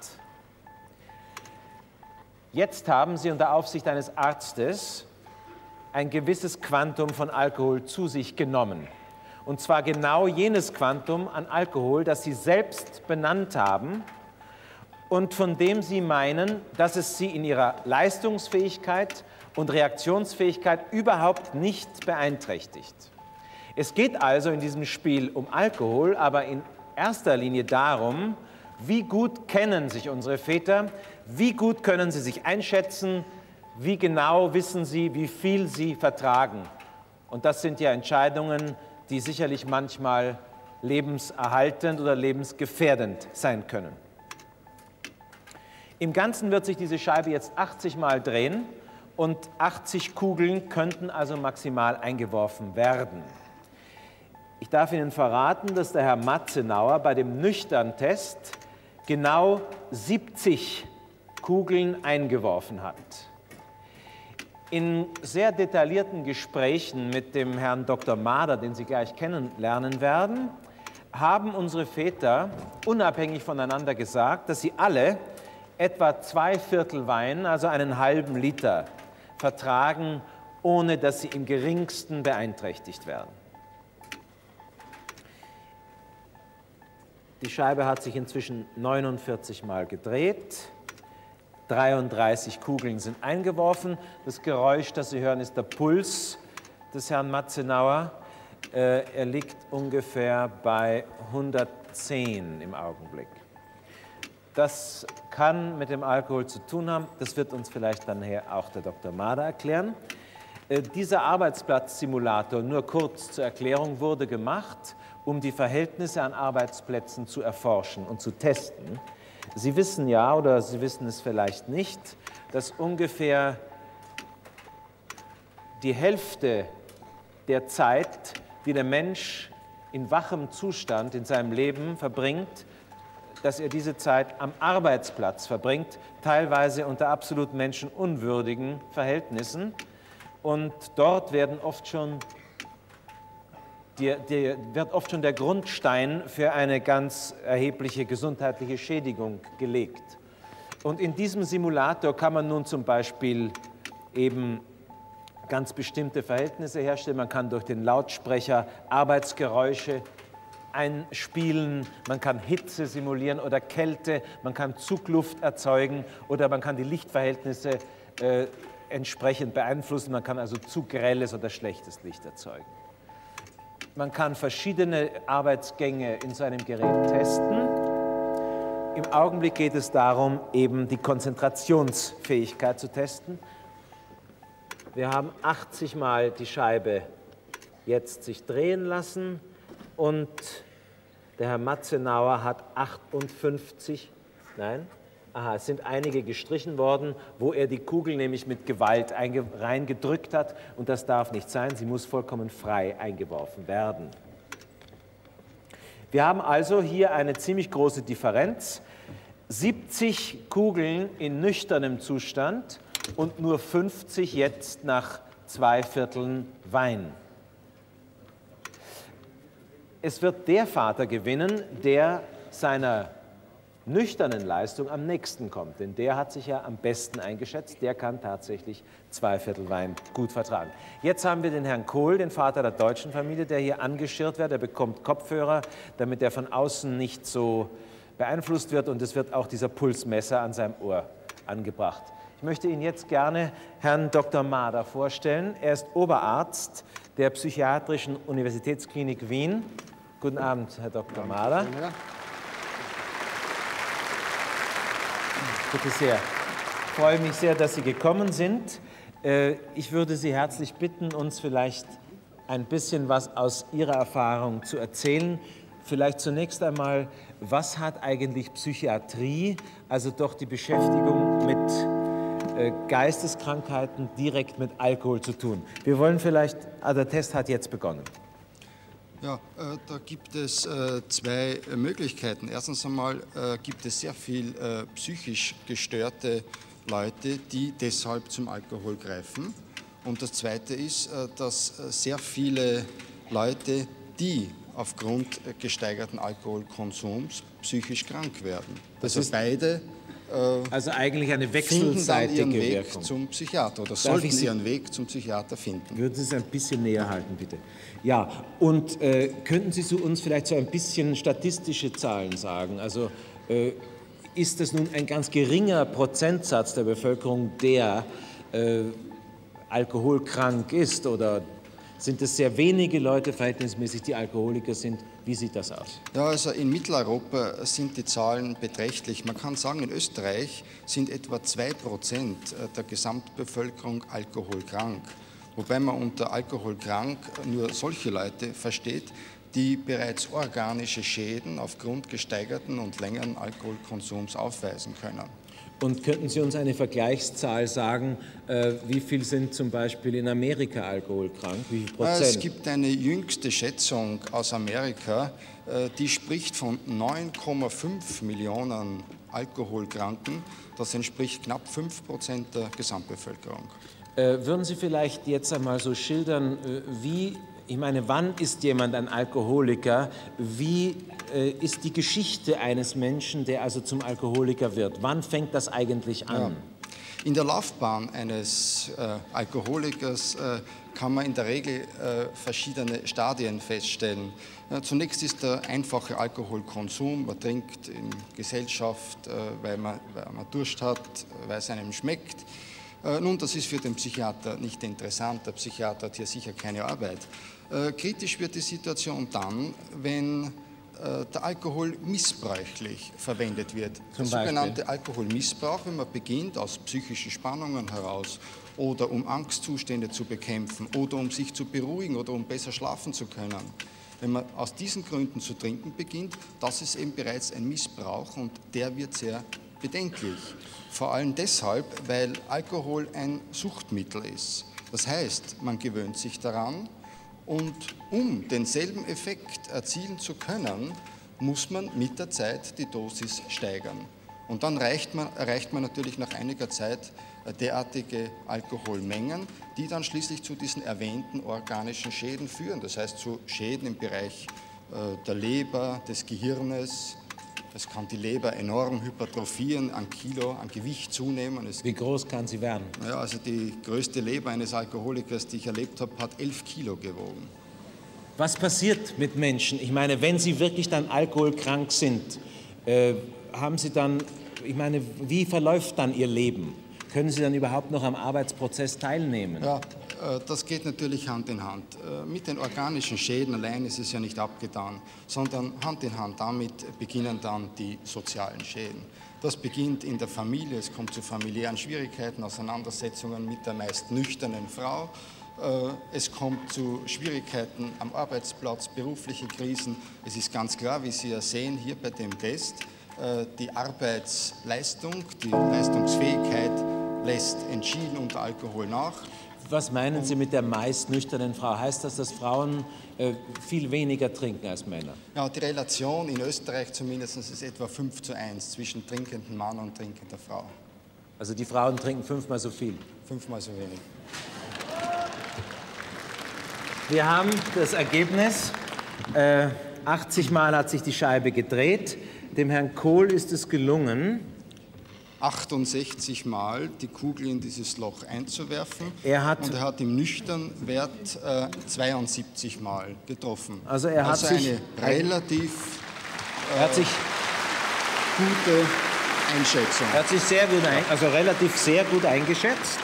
Jetzt haben sie unter Aufsicht eines Arztes ein gewisses Quantum von Alkohol zu sich genommen. Und zwar genau jenes Quantum an Alkohol, das Sie selbst benannt haben und von dem Sie meinen, dass es Sie in Ihrer Leistungsfähigkeit und Reaktionsfähigkeit überhaupt nicht beeinträchtigt. Es geht also in diesem Spiel um Alkohol, aber in erster Linie darum, wie gut kennen sich unsere Väter, wie gut können sie sich einschätzen, wie genau wissen sie, wie viel sie vertragen. Und das sind ja Entscheidungen, die sicherlich manchmal lebenserhaltend oder lebensgefährdend sein können. Im Ganzen wird sich diese Scheibe jetzt 80 Mal drehen und 80 Kugeln könnten also maximal eingeworfen werden. Ich darf Ihnen verraten, dass der Herr Matzenauer bei dem Nüchtern-Test genau 70 Kugeln eingeworfen hat. In sehr detaillierten Gesprächen mit dem Herrn Dr. Mader, den Sie gleich kennenlernen werden, haben unsere Väter unabhängig voneinander gesagt, dass sie alle etwa 2/4 Wein, also einen halben Liter, vertragen, ohne dass sie im geringsten beeinträchtigt werden. Die Scheibe hat sich inzwischen 49 Mal gedreht. 33 Kugeln sind eingeworfen. Das Geräusch, das Sie hören, ist der Puls des Herrn Matzenauer. Er liegt ungefähr bei 110 im Augenblick. Das kann mit dem Alkohol zu tun haben. Das wird uns vielleicht dann auch der Dr. Mader erklären. Dieser Arbeitsplatzsimulator, nur kurz zur Erklärung, wurde gemacht, um die Verhältnisse an Arbeitsplätzen zu erforschen und zu testen. Sie wissen ja, oder Sie wissen es vielleicht nicht, dass ungefähr die Hälfte der Zeit, die der Mensch in wachem Zustand in seinem Leben verbringt, dass er diese Zeit am Arbeitsplatz verbringt, teilweise unter absolut menschenunwürdigen Verhältnissen. Und dort wird oft schon der Grundstein für eine ganz erhebliche gesundheitliche Schädigung gelegt. Und in diesem Simulator kann man nun zum Beispiel eben ganz bestimmte Verhältnisse herstellen. Man kann durch den Lautsprecher Arbeitsgeräusche einspielen, man kann Hitze simulieren oder Kälte, man kann Zugluft erzeugen oder man kann die Lichtverhältnisse entsprechend beeinflussen. Man kann also zu grelles oder schlechtes Licht erzeugen. Man kann verschiedene Arbeitsgänge in so einem Gerät testen. Im Augenblick geht es darum, eben die Konzentrationsfähigkeit zu testen. Wir haben 80 Mal die Scheibe jetzt sich drehen lassen und der Herr Matzenauer hat 58, nein, aha, es sind einige gestrichen worden, wo er die Kugel nämlich mit Gewalt reingedrückt hat und das darf nicht sein, sie muss vollkommen frei eingeworfen werden. Wir haben also hier eine ziemlich große Differenz, 70 Kugeln in nüchternem Zustand und nur 50 jetzt nach 2/4 Wein. Es wird der Vater gewinnen, der seiner nüchternen Leistung am nächsten kommt, denn der hat sich ja am besten eingeschätzt, der kann tatsächlich 2/4 Wein gut vertragen. Jetzt haben wir den Herrn Kohl, den Vater der deutschen Familie, der hier angeschirrt wird, er bekommt Kopfhörer, damit er von außen nicht so beeinflusst wird und es wird auch dieser Pulsmesser an seinem Ohr angebracht. Ich möchte Ihnen jetzt gerne Herrn Dr. Mader vorstellen. Er ist Oberarzt der Psychiatrischen Universitätsklinik Wien. Guten Abend, Herr Dr. Mader. Bitte sehr. Ich freue mich sehr, dass Sie gekommen sind. Ich würde Sie herzlich bitten, uns vielleicht ein bisschen was aus Ihrer Erfahrung zu erzählen. Vielleicht zunächst einmal, was hat eigentlich Psychiatrie, also doch die Beschäftigung mit Geisteskrankheiten direkt mit Alkohol zu tun? Wir wollen vielleicht, der Test hat jetzt begonnen. Ja, da gibt es zwei Möglichkeiten. Erstens einmal gibt es sehr viel psychisch gestörte Leute, die deshalb zum Alkohol greifen. Und das Zweite ist, dass sehr viele Leute, die aufgrund gesteigerten Alkoholkonsums psychisch krank werden. Also beide also eigentlich eine finden dann ihren wechselseitige Weg Wirkung. zum Psychiater oder Darf sollten ich Sie- ihren Weg zum Psychiater finden. Würden Sie es ein bisschen näher halten, bitte? Ja, und könnten Sie uns vielleicht so ein bisschen statistische Zahlen sagen? Also ist das nun ein ganz geringer Prozentsatz der Bevölkerung, der alkoholkrank ist, oder sind es sehr wenige Leute verhältnismäßig, die Alkoholiker sind? Wie sieht das aus? Ja, also in Mitteleuropa sind die Zahlen beträchtlich. Man kann sagen, in Österreich sind etwa 2% der Gesamtbevölkerung alkoholkrank. Wobei man unter alkoholkrank nur solche Leute versteht, die bereits organische Schäden aufgrund gesteigerten und längeren Alkoholkonsums aufweisen können. Und könnten Sie uns eine Vergleichszahl sagen, wie viel sind zum Beispiel in Amerika alkoholkrank? Wie viel Prozent? Es gibt eine jüngste Schätzung aus Amerika, die spricht von 9,5 Millionen Alkoholkranken. Das entspricht knapp 5% der Gesamtbevölkerung. Würden Sie vielleicht jetzt einmal so schildern, ich meine, wann ist jemand ein Alkoholiker? Wie ist die Geschichte eines Menschen, der also zum Alkoholiker wird? Wann fängt das eigentlich an? Ja. In der Laufbahn eines Alkoholikers kann man in der Regel verschiedene Stadien feststellen. Zunächst ist der einfache Alkoholkonsum. Man trinkt in Gesellschaft, weil man Durst hat, weil es einem schmeckt. Nun, das ist für den Psychiater nicht interessant. Der Psychiater hat hier sicher keine Arbeit. Kritisch wird die Situation dann, wenn der Alkohol missbräuchlich verwendet wird. Der sogenannte Alkoholmissbrauch, wenn man beginnt aus psychischen Spannungen heraus oder um Angstzustände zu bekämpfen oder um sich zu beruhigen oder um besser schlafen zu können. Wenn man aus diesen Gründen zu trinken beginnt, das ist eben bereits ein Missbrauch und der wird sehr bedenklich. Vor allem deshalb, weil Alkohol ein Suchtmittel ist. Das heißt, man gewöhnt sich daran und um denselben Effekt erzielen zu können, muss man mit der Zeit die Dosis steigern. Und dann erreicht man natürlich nach einiger Zeit derartige Alkoholmengen, die dann schließlich zu diesen erwähnten organischen Schäden führen. Das heißt zu Schäden im Bereich der Leber, des Gehirnes. Es kann die Leber enorm hypertrophieren, an Kilo, an Gewicht zunehmen. Wie groß kann sie werden? Ja, also die größte Leber eines Alkoholikers, die ich erlebt habe, hat 11 Kilo gewogen. Was passiert mit Menschen? Ich meine, wenn sie wirklich dann alkoholkrank sind, haben sie dann, ich meine, wie verläuft dann ihr Leben? Können sie dann überhaupt noch am Arbeitsprozess teilnehmen? Ja, das geht natürlich Hand in Hand. Mit den organischen Schäden allein ist es ja nicht abgetan, sondern Hand in Hand damit beginnen dann die sozialen Schäden. Das beginnt in der Familie, es kommt zu familiären Schwierigkeiten, Auseinandersetzungen mit der meist nüchternen Frau. Es kommt zu Schwierigkeiten am Arbeitsplatz, berufliche Krisen. Es ist ganz klar, wie Sie ja sehen, hier bei dem Test, die Arbeitsleistung, die Leistungsfähigkeit lässt entschieden unter Alkohol nach. Was meinen Sie mit der meist nüchternen Frau? Heißt das, dass Frauen viel weniger trinken als Männer? Ja, die Relation in Österreich zumindest ist etwa 5:1 zwischen trinkendem Mann und trinkender Frau. Also die Frauen trinken 5-mal so viel? 5-mal so wenig. Wir haben das Ergebnis. 80 Mal hat sich die Scheibe gedreht. Dem Herrn Kohl ist es gelungen, 68 Mal die Kugel in dieses Loch einzuwerfen. Und er hat im nüchternen Wert 72 Mal getroffen. Also er hat sich eine relativ gute Einschätzung. Er hat sich sehr gut, relativ sehr gut eingeschätzt.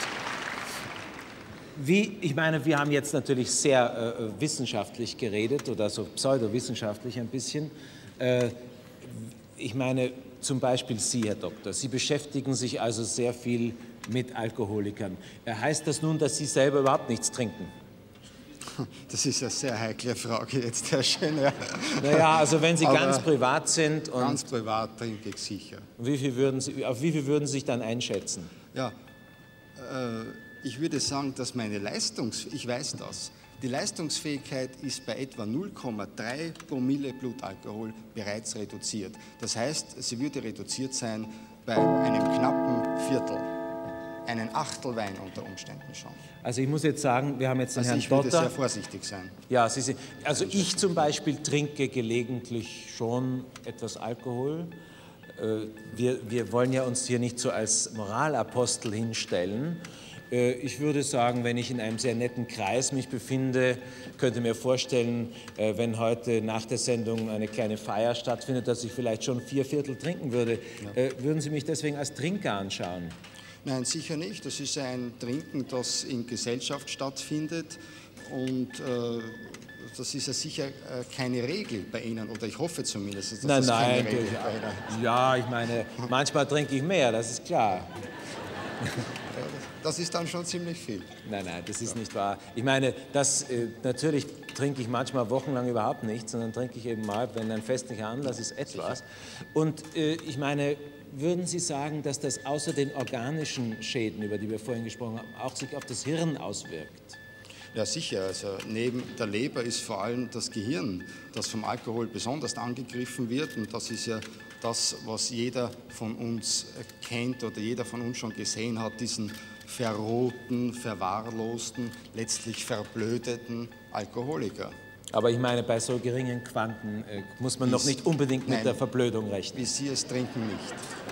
Ich meine, wir haben jetzt natürlich sehr wissenschaftlich geredet oder so pseudowissenschaftlich ein bisschen. Ich meine, zum Beispiel Sie, Herr Doktor, Sie beschäftigen sich also sehr viel mit Alkoholikern. Heißt das nun, dass Sie selber überhaupt nichts trinken? Das ist eine sehr heikle Frage jetzt, Herr Schöner. Naja, also wenn Sie ganz privat sind. Und ganz privat trinke ich sicher. Auf wie viel würden Sie sich dann einschätzen? Ja, ich würde sagen, dass ich weiß das. Die Leistungsfähigkeit ist bei etwa 0,3 Promille Blutalkohol bereits reduziert. Das heißt, sie würde reduziert sein bei einem knappen Viertel, einen Achtel Wein unter Umständen schon. Also ich muss jetzt sagen, wir haben jetzt den Herrn ich würde Dotter. sehr vorsichtig sein. Ja, also ich zum Beispiel trinke gelegentlich schon etwas Alkohol. Wir wollen ja uns hier nicht so als Moralapostel hinstellen. Ich würde sagen, wenn ich in einem sehr netten Kreis mich befinde, könnte mir vorstellen, wenn heute nach der Sendung eine kleine Feier stattfindet, dass ich vielleicht schon 4/4 trinken würde. Ja. Würden Sie mich deswegen als Trinker anschauen? Nein, sicher nicht. Das ist ein Trinken, das in Gesellschaft stattfindet und das ist ja sicher keine Regel bei Ihnen, oder ich hoffe zumindest, dass das keine Regel bei Ihnen ist. Ja, ich meine, manchmal trinke ich mehr, das ist klar. Das ist dann schon ziemlich viel. Nein, das ist nicht wahr. Ich meine, natürlich trinke ich manchmal wochenlang überhaupt nichts, sondern trinke ich eben mal, wenn ein festlicher Anlass ist, etwas. Und ich meine, würden Sie sagen, dass das außer den organischen Schäden, über die wir vorhin gesprochen haben, auch sich auf das Hirn auswirkt? Ja, sicher. Also neben der Leber ist vor allem das Gehirn, das vom Alkohol besonders angegriffen wird. Und das ist ja das, was jeder von uns kennt oder jeder von uns schon gesehen hat, diesen verrohten, verwahrlosten, letztlich verblödeten Alkoholiker. Aber ich meine, bei so geringen Quanten muss man noch nicht unbedingt mit der Verblödung rechnen. Wie Sie es trinken, nicht.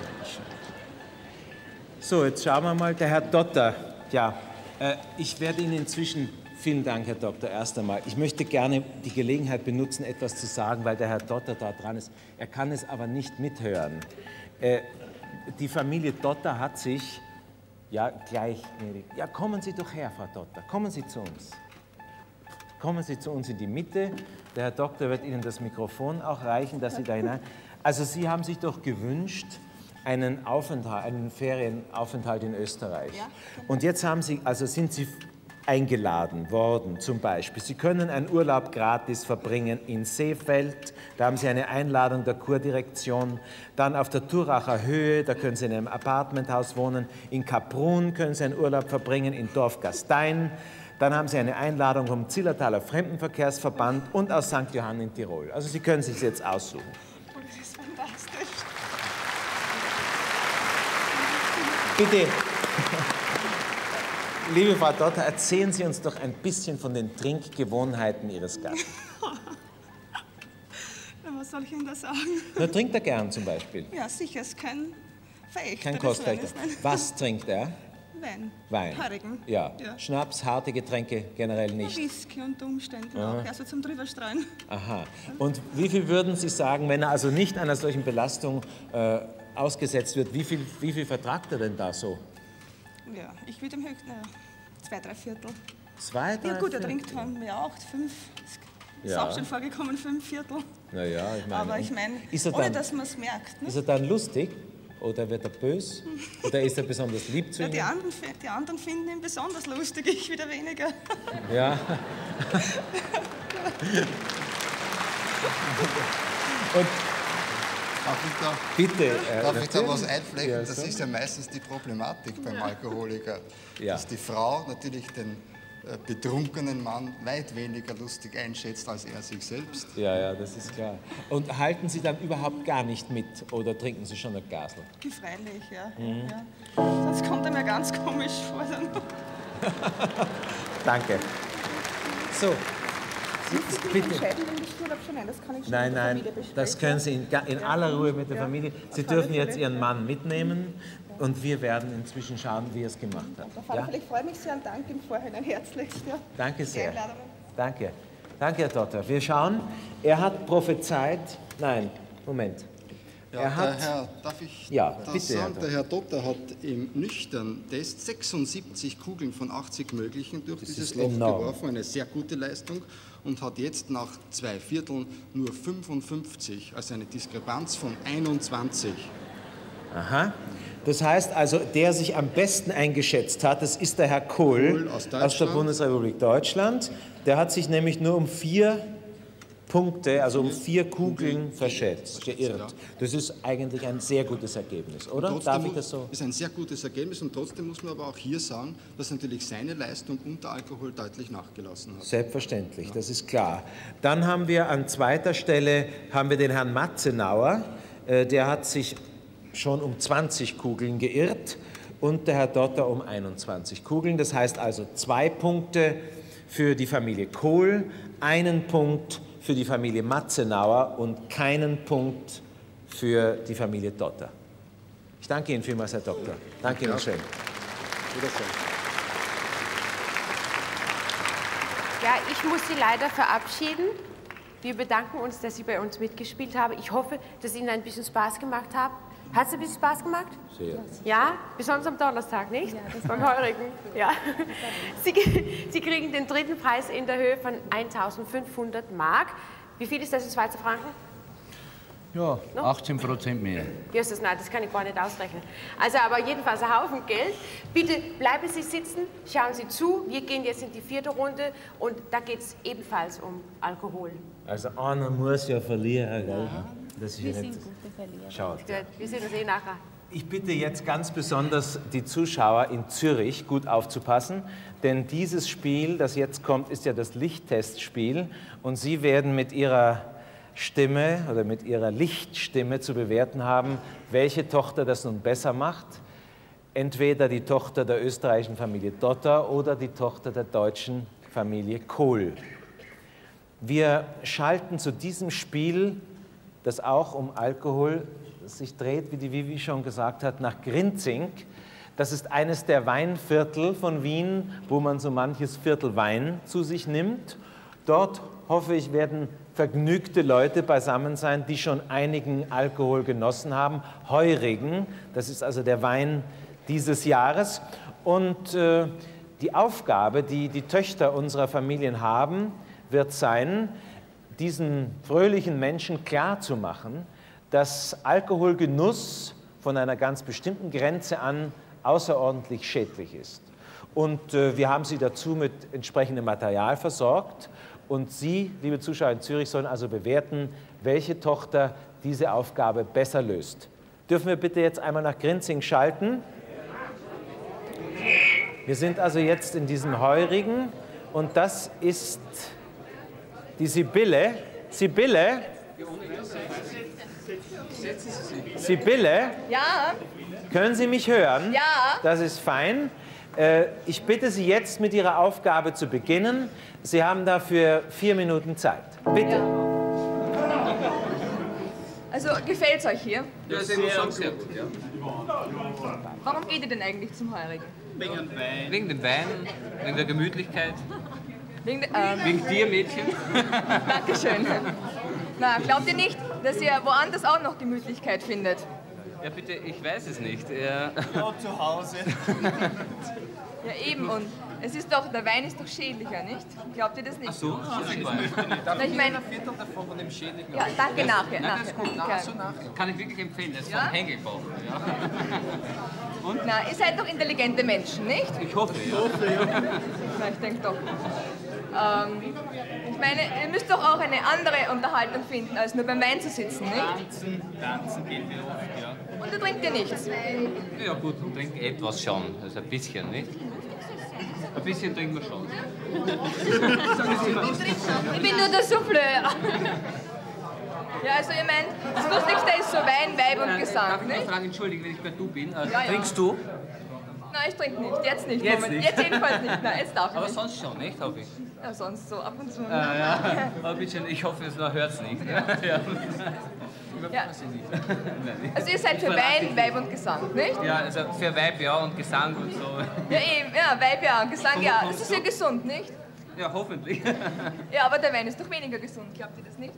So, jetzt schauen wir mal, der Herr Dotter. Ja, ich werde Ihnen inzwischen, vielen Dank, Herr Doktor, erst einmal. Ich möchte gerne die Gelegenheit benutzen, etwas zu sagen, weil der Herr Dotter da dran ist. Er kann es aber nicht mithören. Die Familie Dotter hat sich, ja, ja, kommen Sie doch her, Frau Dotter, kommen Sie zu uns. Kommen Sie zu uns in die Mitte. Der Herr Doktor wird Ihnen das Mikrofon auch reichen, dass Sie da hinein... Also Sie haben sich doch gewünscht, einen Ferienaufenthalt in Österreich. Ja. Und jetzt sind Sie eingeladen worden, zum Beispiel. Sie können einen Urlaub gratis verbringen in Seefeld, da haben Sie eine Einladung der Kurdirektion, dann auf der Thuracher Höhe, da können Sie in einem Apartmenthaus wohnen, in Kaprun können Sie einen Urlaub verbringen, in Dorf Gastein, dann haben Sie eine Einladung vom Zillertaler Fremdenverkehrsverband und aus St. Johann in Tirol. Also Sie können sich jetzt aussuchen. Oh, das ist fantastisch. Bitte. Liebe Frau Dotter, erzählen Sie uns doch ein bisschen von den Trinkgewohnheiten Ihres Gastes. Was soll ich Ihnen da sagen? Na, trinkt er gern zum Beispiel? Ja, sicher, ist kein Verächter. Kein Kostverächter. Was trinkt er? Wein. Wein. Haarigen. Ja. Schnaps, harte Getränke generell nicht. Whisky unter Umständen auch, also zum Drüberstreuen. Aha. Und wie viel würden Sie sagen, wenn er also nicht einer solchen Belastung ausgesetzt wird, wie viel vertragt er denn da so? Ja, ich würde im höchsten 2/3. 2/3? Ja gut, er trinkt haben wir auch 5. Ist auch schon vorgekommen, 5/4. Naja, ich meine... Aber ich meine, ohne dass man es merkt. Ne? Ist er dann lustig? Oder wird er böse? Oder ist er besonders lieb zu Ihnen? Ja, die anderen finden ihn besonders lustig, ich wieder weniger. Ja. Und Darf ich da was einflechten? Ja, das ist ja meistens die Problematik beim Alkoholiker, dass die Frau natürlich den betrunkenen Mann weit weniger lustig einschätzt als er sich selbst. Ja, das ist klar. Und halten Sie dann überhaupt gar nicht mit oder trinken Sie schon ein Gasl? Freilich, ja. Ja. Sonst kommt er mir ganz komisch vor. Danke. So. Bitte. Entscheiden, wenn ich Urlaub schon ein, das kann ich schon nein, mit der Familie besprechen. Das können Sie in aller Ruhe mit der Familie. Sie dürfen jetzt Ihren Mann mitnehmen und wir werden inzwischen schauen, wie er es gemacht hat. Ich freue mich sehr und danke im Vorhinein herzlichst. Ja. Danke sehr. Danke. Danke, Herr Dotter. Wir schauen. Er hat prophezeit. Nein, Moment. Ja, darf ich bitte, sagen? Der Herr Dotter hat im nüchternen Test 76 Kugeln von 80 möglichen durch dieses Loch geworfen, eine sehr gute Leistung, und hat jetzt nach 2/4 nur 55, also eine Diskrepanz von 21. Aha. Das heißt also, der sich am besten eingeschätzt hat, das ist der Herr Kohl aus der Bundesrepublik Deutschland. Der hat sich nämlich nur um 4 Punkte, also um 4 Kugeln geirrt. Das ist eigentlich ein sehr gutes Ergebnis, oder? Darf ich das so? Das ist ein sehr gutes Ergebnis und trotzdem muss man aber auch hier sagen, dass natürlich seine Leistung unter Alkohol deutlich nachgelassen hat. Selbstverständlich, das ist klar. Dann haben wir an zweiter Stelle den Herrn Matzenauer, der hat sich schon um 20 Kugeln geirrt und der Herr Dotter um 21 Kugeln. Das heißt also 2 Punkte für die Familie Kohl, 1 Punkt für die Familie Matzenauer und keinen Punkt für die Familie Dotter. Ich danke Ihnen vielmals, Herr Doktor. Danke Ihnen schön. Ja, ich muss Sie leider verabschieden. Wir bedanken uns, dass Sie bei uns mitgespielt haben. Ich hoffe, dass es Ihnen ein bisschen Spaß gemacht hat. Hat es ein bisschen Spaß gemacht? Sehr. Ja, besonders am Donnerstag, nicht? Ja, beim Heurigen. Ja. Sie kriegen den dritten Preis in der Höhe von 1.500 Mark. Wie viel ist das in Schweizer Franken? Ja, 18% mehr. Jesus, nein, das kann ich gar nicht ausrechnen. Also aber jedenfalls ein Haufen Geld. Bitte bleiben Sie sitzen, schauen Sie zu. Wir gehen jetzt in die 4. Runde und da geht es ebenfalls um Alkohol. Also einer muss ja verlieren, gell? Das ist Wir ja sind nicht... gute Verlierer. Schaut. Wir sehen uns eh nachher. Ich bitte jetzt ganz besonders die Zuschauer in Zürich gut aufzupassen, denn dieses Spiel, das jetzt kommt, ist ja das Lichttestspiel und Sie werden mit Ihrer Stimme oder mit Ihrer Lichtstimme zu bewerten haben, welche Tochter das nun besser macht. Entweder die Tochter der österreichischen Familie Dotter oder die Tochter der deutschen Familie Kohl. Wir schalten zu diesem Spiel, das auch um Alkohol sich dreht, wie die Vivi schon gesagt hat, nach Grinzing. Das ist eines der Weinviertel von Wien, wo man so manches Viertel Wein zu sich nimmt. Dort, hoffe ich, werden vergnügte Leute beisammen sein, die schon einigen Alkohol genossen haben. Heurigen, das ist also der Wein dieses Jahres. Und die Aufgabe, die die Töchter unserer Familien haben, wird sein, diesen fröhlichen Menschen klarzumachen, dass Alkoholgenuss von einer ganz bestimmten Grenze an außerordentlich schädlich ist. Und wir haben sie dazu mit entsprechendem Material versorgt. Und Sie, liebe Zuschauer in Zürich, sollen also bewerten, welche Tochter diese Aufgabe besser löst. Dürfen wir bitte jetzt einmal nach Grinzing schalten? Wir sind also jetzt in diesem Heurigen und das ist die Sibylle. Sibylle? Sibylle? Ja. Können Sie mich hören? Ja. Das ist fein. Ich bitte Sie jetzt mit Ihrer Aufgabe zu beginnen. Sie haben dafür 4 Minuten Zeit. Bitte. Ja. Also gefällt es euch hier? Ja, sehr gut, ja. Warum geht ihr denn eigentlich zum Heurigen? Wegen dem Wein. Wegen dem Wein, wegen der Gemütlichkeit. Wegen dir, Mädchen. Dankeschön. Na, glaubt ihr nicht, dass ihr woanders auch noch Gemütlichkeit findet? Ja, bitte, ich weiß es nicht. Ja, zu Hause. Ja, eben. Und es ist doch, der Wein ist doch schädlicher, nicht? Glaubt ihr das nicht? Ach so, Na, ich meine, davon von dem schädlichen. ja, danke, nachher. Nein, das ist gut. Nachher. Kann ich wirklich empfehlen, das ist Ja? von Hengelbach. Ja. Und? Na, ihr seid doch intelligente Menschen, nicht? Ich hoffe, ja. Na, ich denke doch. Ich meine, ihr müsst doch auch eine andere Unterhaltung finden, als nur beim Wein zu sitzen, nicht? Tanzen gehen wir oft, ja. Und ihr trinkt ja nichts. Ja gut, und trinken etwas schon, also ein bisschen, nicht? Ein bisschen trinken wir schon. Ich bin nur der Souffleur. Ja, also ich meine, das Lustigste ist so Wein, Weib und Darf Gesang, ich nicht? noch fragen, entschuldige, wenn ich bei du bin, ja. trinkst du? Nein, ich trinke nicht. Jetzt nicht. Jetzt Moment. nicht. Jetzt jedenfalls nicht. Nein, jetzt darf ich Aber nicht. sonst schon, nicht, hoffe ich? Ja, sonst so ab und zu. Ja. Aber bitte, ich hoffe, es hört es nicht. Ja. Ja. Also ihr seid für Wein, Weib und Gesang, nicht? Ja, also für Weib ja und Gesang und so. Ja, eben. Ja, Weib ja und Gesang ja. Das ist ja gesund, nicht? Ja, hoffentlich. Ja, aber der Wein ist doch weniger gesund. Glaubt ihr das nicht?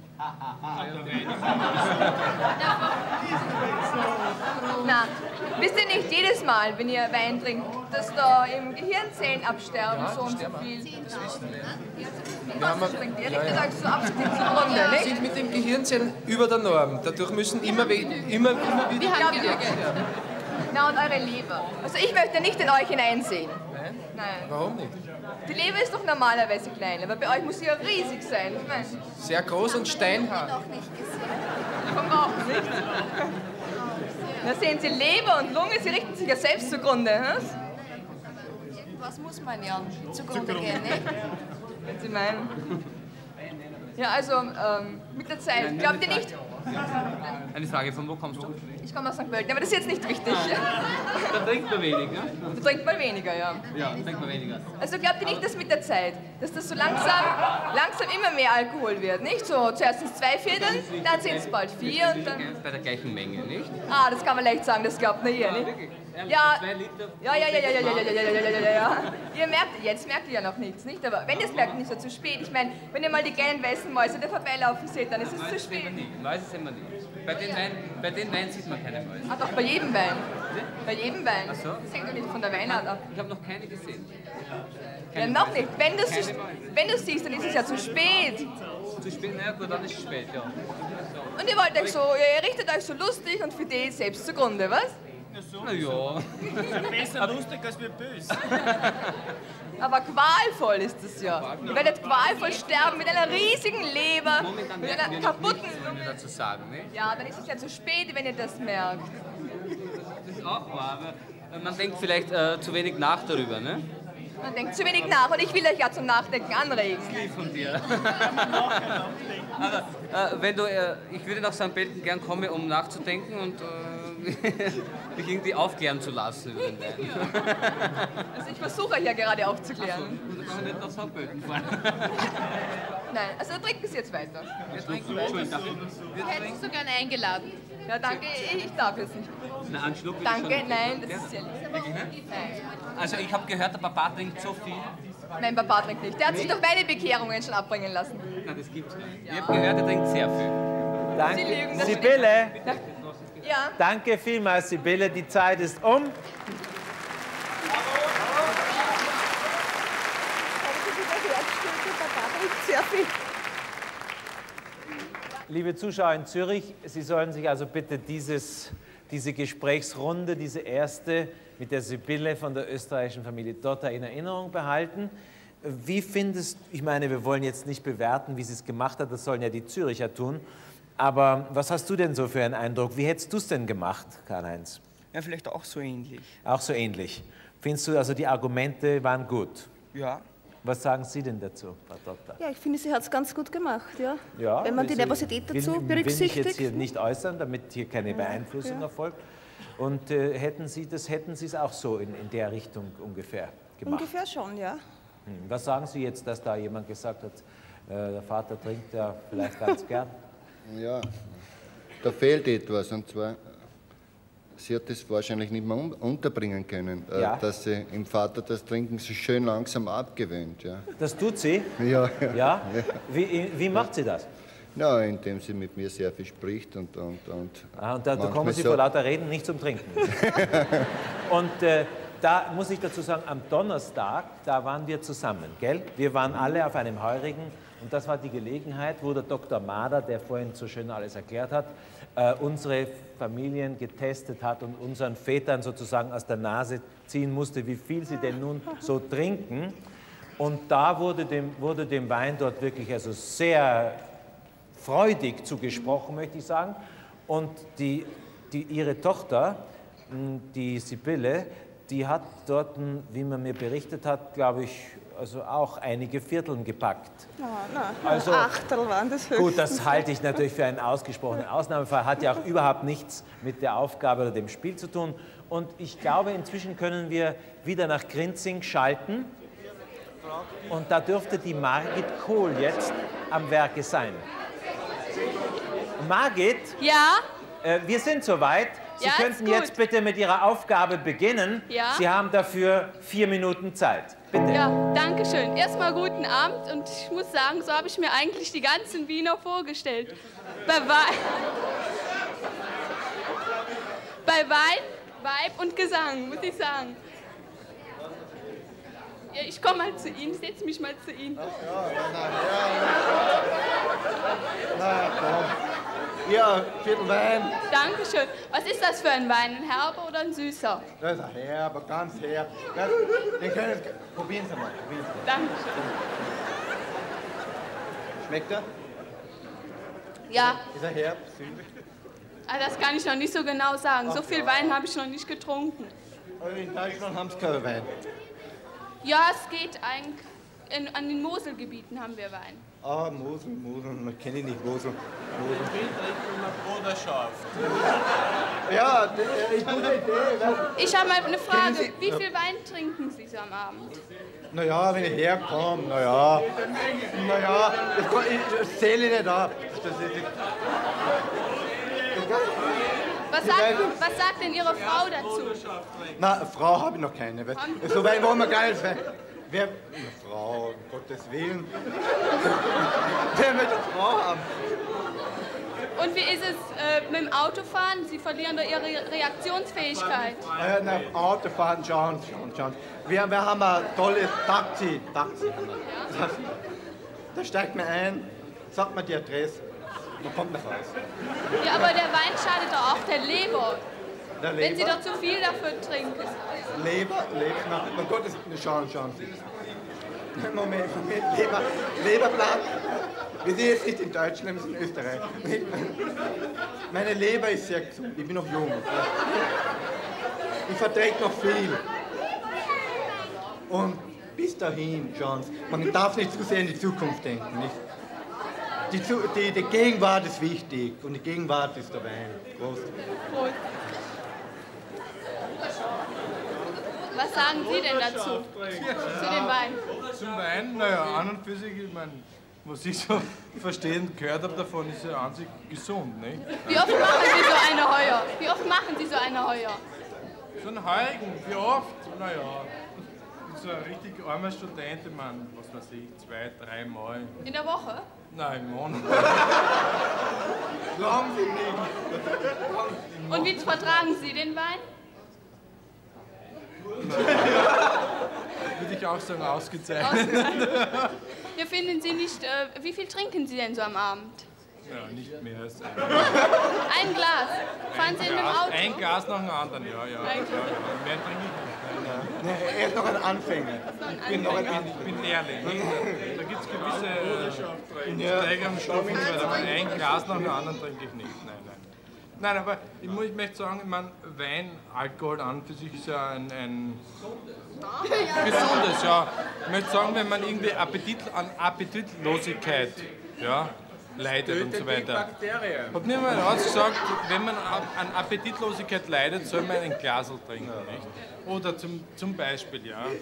Na, wisst ihr nicht jedes Mal, wenn ihr Wein trinkt, dass da im Gehirn Zellen absterben, Ja, so und so sterben. viel? Das wissen wir. Was trinkt ihr? Richtet euch so absolut zugrunde, Wir nicht? sind mit den Gehirnzellen über der Norm. Dadurch müssen immer wieder Wie habt ihr Na, und eure Leber. Also ich möchte nicht in euch hineinsehen. Nein. Warum nicht? Die Leber ist doch normalerweise klein, aber bei euch muss sie ja riesig sein. Ich meine, Sehr groß und steinhart. vom Rauchen, nicht? Da sehen Sie, Leber und Lunge, sie richten sich ja selbst zugrunde. Hm? Was muss man ja zugrunde gehen, nicht? Wenn Sie meinen. Ja, also mit der Zeit, glaubt ihr nicht, Eine Frage, von wo kommst du? Ich komme aus St. Pölten, aber das ist jetzt nicht wichtig. Da trinkt man weniger. Da trinkt man weniger, ja. Ja, trinkt man weniger. Also glaubt ihr nicht, dass mit der Zeit, dass das so langsam immer mehr Alkohol wird, nicht? So zuerst sind es 2 Viertel, dann sind es bald 4 und dann... Bei der gleichen Menge, nicht? Ah, das kann man leicht sagen, das glaubt man hier, nicht? Ja, ja. Ihr merkt, jetzt merkt ihr ja noch nichts, nicht? Aber wenn ihr es merkt, nicht so zu spät. Ich meine, wenn ihr mal die kleinen weißen Mäuse da vorbeilaufen seht, dann ist es zu spät. Mäuse sehen wir nicht. Bei den Weinen sieht man keine Mäuse. Ah, doch, bei jedem Wein. Bei jedem Wein. Ach so? Das hängt doch nicht von der Weinart ab. Ich habe noch keine gesehen. Ja, noch nicht. Wenn du siehst, dann ist es ja zu spät. Zu spät? Na ja, gut, dann ist es spät, ja. Und ihr wollt euch so, ihr richtet euch so lustig und für die selbst zugrunde, was? Na ja. Besser lustig als wir böse. Aber qualvoll ist es ja. Ihr werdet qualvoll sterben mit einer riesigen Leber, Momentan mit merken einer wir noch kaputten... nichts, wollen wir dazu sagen, nicht? Ja, dann ist es ja zu spät, wenn ihr das merkt. Das ist auch wahr, aber man denkt vielleicht zu wenig nach darüber, ne? Man denkt zu wenig nach und ich will euch ja zum Nachdenken anregen. Das ist lieb von dir. Aber wenn du, ich würde nach St. Pölten gern kommen, um nachzudenken und mich irgendwie aufklären zu lassen über den Wein. Also ich versuche euch ja gerade aufzuklären. So, dann kann ich nicht nach St. Pölten fahren. Nein, also trinken Sie jetzt weiter. Wir trinken weiter. Wir hätten so gerne eingeladen. Ja, danke, ich darf jetzt nicht. Na, einen Schluck Danke, schon. nein, das ist ja lieb. Wirklich, ne? Nein. Also ich habe gehört, der Papa trinkt so viel. Mein Papa trinkt nicht. Der hat sich durch meine Bekehrungen schon abbringen lassen. Nein, das gibt's nicht. Ich habe gehört, er trinkt sehr viel. Danke. Sie lügen, das Sibylle, Ja. danke vielmals, Sibylle. Die Zeit ist um. Sehr viel. Liebe Zuschauer in Zürich, Sie sollen sich also bitte diese Gesprächsrunde, diese erste mit der Sibylle von der österreichischen Familie Dotter in Erinnerung behalten. Wie findest, ich meine, wir wollen jetzt nicht bewerten, wie sie es gemacht hat, das sollen ja die Züricher tun, aber was hast du denn so für einen Eindruck? Wie hättest du es denn gemacht, Karl-Heinz? Ja, vielleicht auch so ähnlich. Auch so ähnlich. Findest du also, die Argumente waren gut? Ja. Was sagen Sie denn dazu, Frau Doktor? Ja, ich finde, sie hat es ganz gut gemacht, ja. Ja, wenn man die also Nervosität dazu will ich berücksichtigt. jetzt hier nicht äußern, damit hier keine Beeinflussung erfolgt. Und hätten Sie es auch so in der Richtung ungefähr gemacht? Ungefähr schon, ja. Was sagen Sie jetzt, dass da jemand gesagt hat, der Vater trinkt ja vielleicht ganz gern? Ja, da fehlt etwas, und zwar, sie hat das wahrscheinlich nicht mehr unterbringen können, Ja. dass sie im Vater das Trinken so schön langsam abgewöhnt. Ja. Das tut sie? Ja. Ja? Wie macht sie das? Ja, indem sie mit mir sehr viel spricht und und da manchmal kommen Sie so- vor lauter Reden nicht zum Trinken. Und da muss ich dazu sagen, am Donnerstag, da waren wir zusammen, gell? Wir waren alle auf einem Heurigen und das war die Gelegenheit, wo der Dr. Mader, der vorhin so schön alles erklärt hat, unsere Familien getestet hat und unseren Vätern sozusagen aus der Nase ziehen musste, wie viel sie denn nun so trinken. Und da wurde dem Wein dort wirklich also sehr freudig zugesprochen, möchte ich sagen. Und ihre Tochter, die Sibylle, die hat dort, wie man mir berichtet hat, glaube ich, also auch einige Vierteln gepackt. Also, Achtel waren das höchstens. Gut, das halte ich natürlich für einen ausgesprochenen Ausnahmefall, hat ja auch überhaupt nichts mit der Aufgabe oder dem Spiel zu tun. Und ich glaube, inzwischen können wir wieder nach Grinzing schalten. Und da dürfte die Margit Kohl jetzt am Werke sein. Margit? Ja? Wir sind soweit. Sie Ja, ist könnten gut. jetzt bitte mit Ihrer Aufgabe beginnen. Ja. Sie haben dafür 4 Minuten Zeit. Bitte. Ja, danke schön. Erstmal guten Abend und ich muss sagen, so habe ich mir eigentlich die ganzen Wiener vorgestellt. Bei Wein, Weib und Gesang, muss ich sagen. Ja, ich komme mal zu Ihnen, setze mich mal zu Ihnen. Na komm. Ja, Viertel Wein. Dankeschön. Was ist das für ein Wein? Ein herber oder ein süßer? Das ist ein herb, ganz herb. Den können Sie, probieren Sie mal. Dankeschön. Schmeckt er? Ja, Ist er herb, süß? das kann ich noch nicht so genau sagen. So viel Wein habe ich noch nicht getrunken. Also in Deutschland haben Sie keinen Wein. Ja, es geht eigentlich. An den Moselgebieten haben wir Wein. Ah, Mosel, das kenne ich nicht, Mosel. Bruderschaft. Ja, gute Idee. Ich habe mal eine Frage. Wie viel Wein trinken Sie so am Abend? Naja, wenn ich herkomme, naja, das zähle ich nicht ab. Was sagt denn Ihre Frau dazu? Na, eine Frau habe ich noch keine. So weit wollen wir gar nicht sein. Wer, eine Frau, um Gottes Willen. Wer wird eine Frau haben? Und wie ist es mit dem Autofahren? Sie verlieren da Ihre Reaktionsfähigkeit. Na, Autofahren, schauen. Wir haben ein tolles Taxi haben wir. Da steigt man ein, sagt man die Adresse, man kommt nach Hause. Ja, aber der Wein schadet doch auch der Leber. Wenn Sie doch zu viel dafür trinken. Leber, mein Gott, schauen Sie. Moment, Leberplan. Wir sind jetzt nicht in Deutschland, wir sind in Österreich. Meine Leber ist sehr gesund, ich bin noch jung. Ich verträge noch viel. Und bis dahin, schauen Sie, man darf nicht zu sehr in die Zukunft denken. Nicht? Die Gegenwart ist wichtig und die Gegenwart ist der Wein. Prost. Prost. Was sagen Sie denn dazu? Zu dem Wein? Zum Wein, naja, an und für sich, ich meine, was ich so verstehen gehört habe davon, ist ja an sich gesund, nicht? Wie oft machen Sie so eine heuer? Wie oft machen Sie so eine heuer? So ein Heurigen, wie oft? Naja, so ein richtig armer Student, ich meine, was weiß ich, 2, 3 Mal. In der Woche? Nein, im Monat. Lang Sie nicht. Und wie vertragen Sie den Wein? Würde ich auch sagen, ausgezeichnet. Ja, finden Sie nicht, wie viel trinken Sie denn so am Abend? Ja, nicht mehr als ein Glas. Fahren Sie in einem Auto? Ein Glas nach dem anderen, ja. Mehr trinke ich nicht. Nee, er ist noch ein Anfänger. Ich bin noch ein Anfänger. Ich bin Lehrling. Da gibt es gewisse Steigerungsstufen, aber ein Glas nach dem anderen trinke ich nicht. Nein, aber ich möchte sagen, ich meine, Wein, Alkohol an für sich ist ja ein gesundes, ja. Ich möchte sagen, wenn man irgendwie an Appetitlosigkeit leidet und so weiter. Hat mir mein Arzt gesagt, wenn man an Appetitlosigkeit leidet, soll man ein Glasl trinken, nicht? Oder zum Beispiel,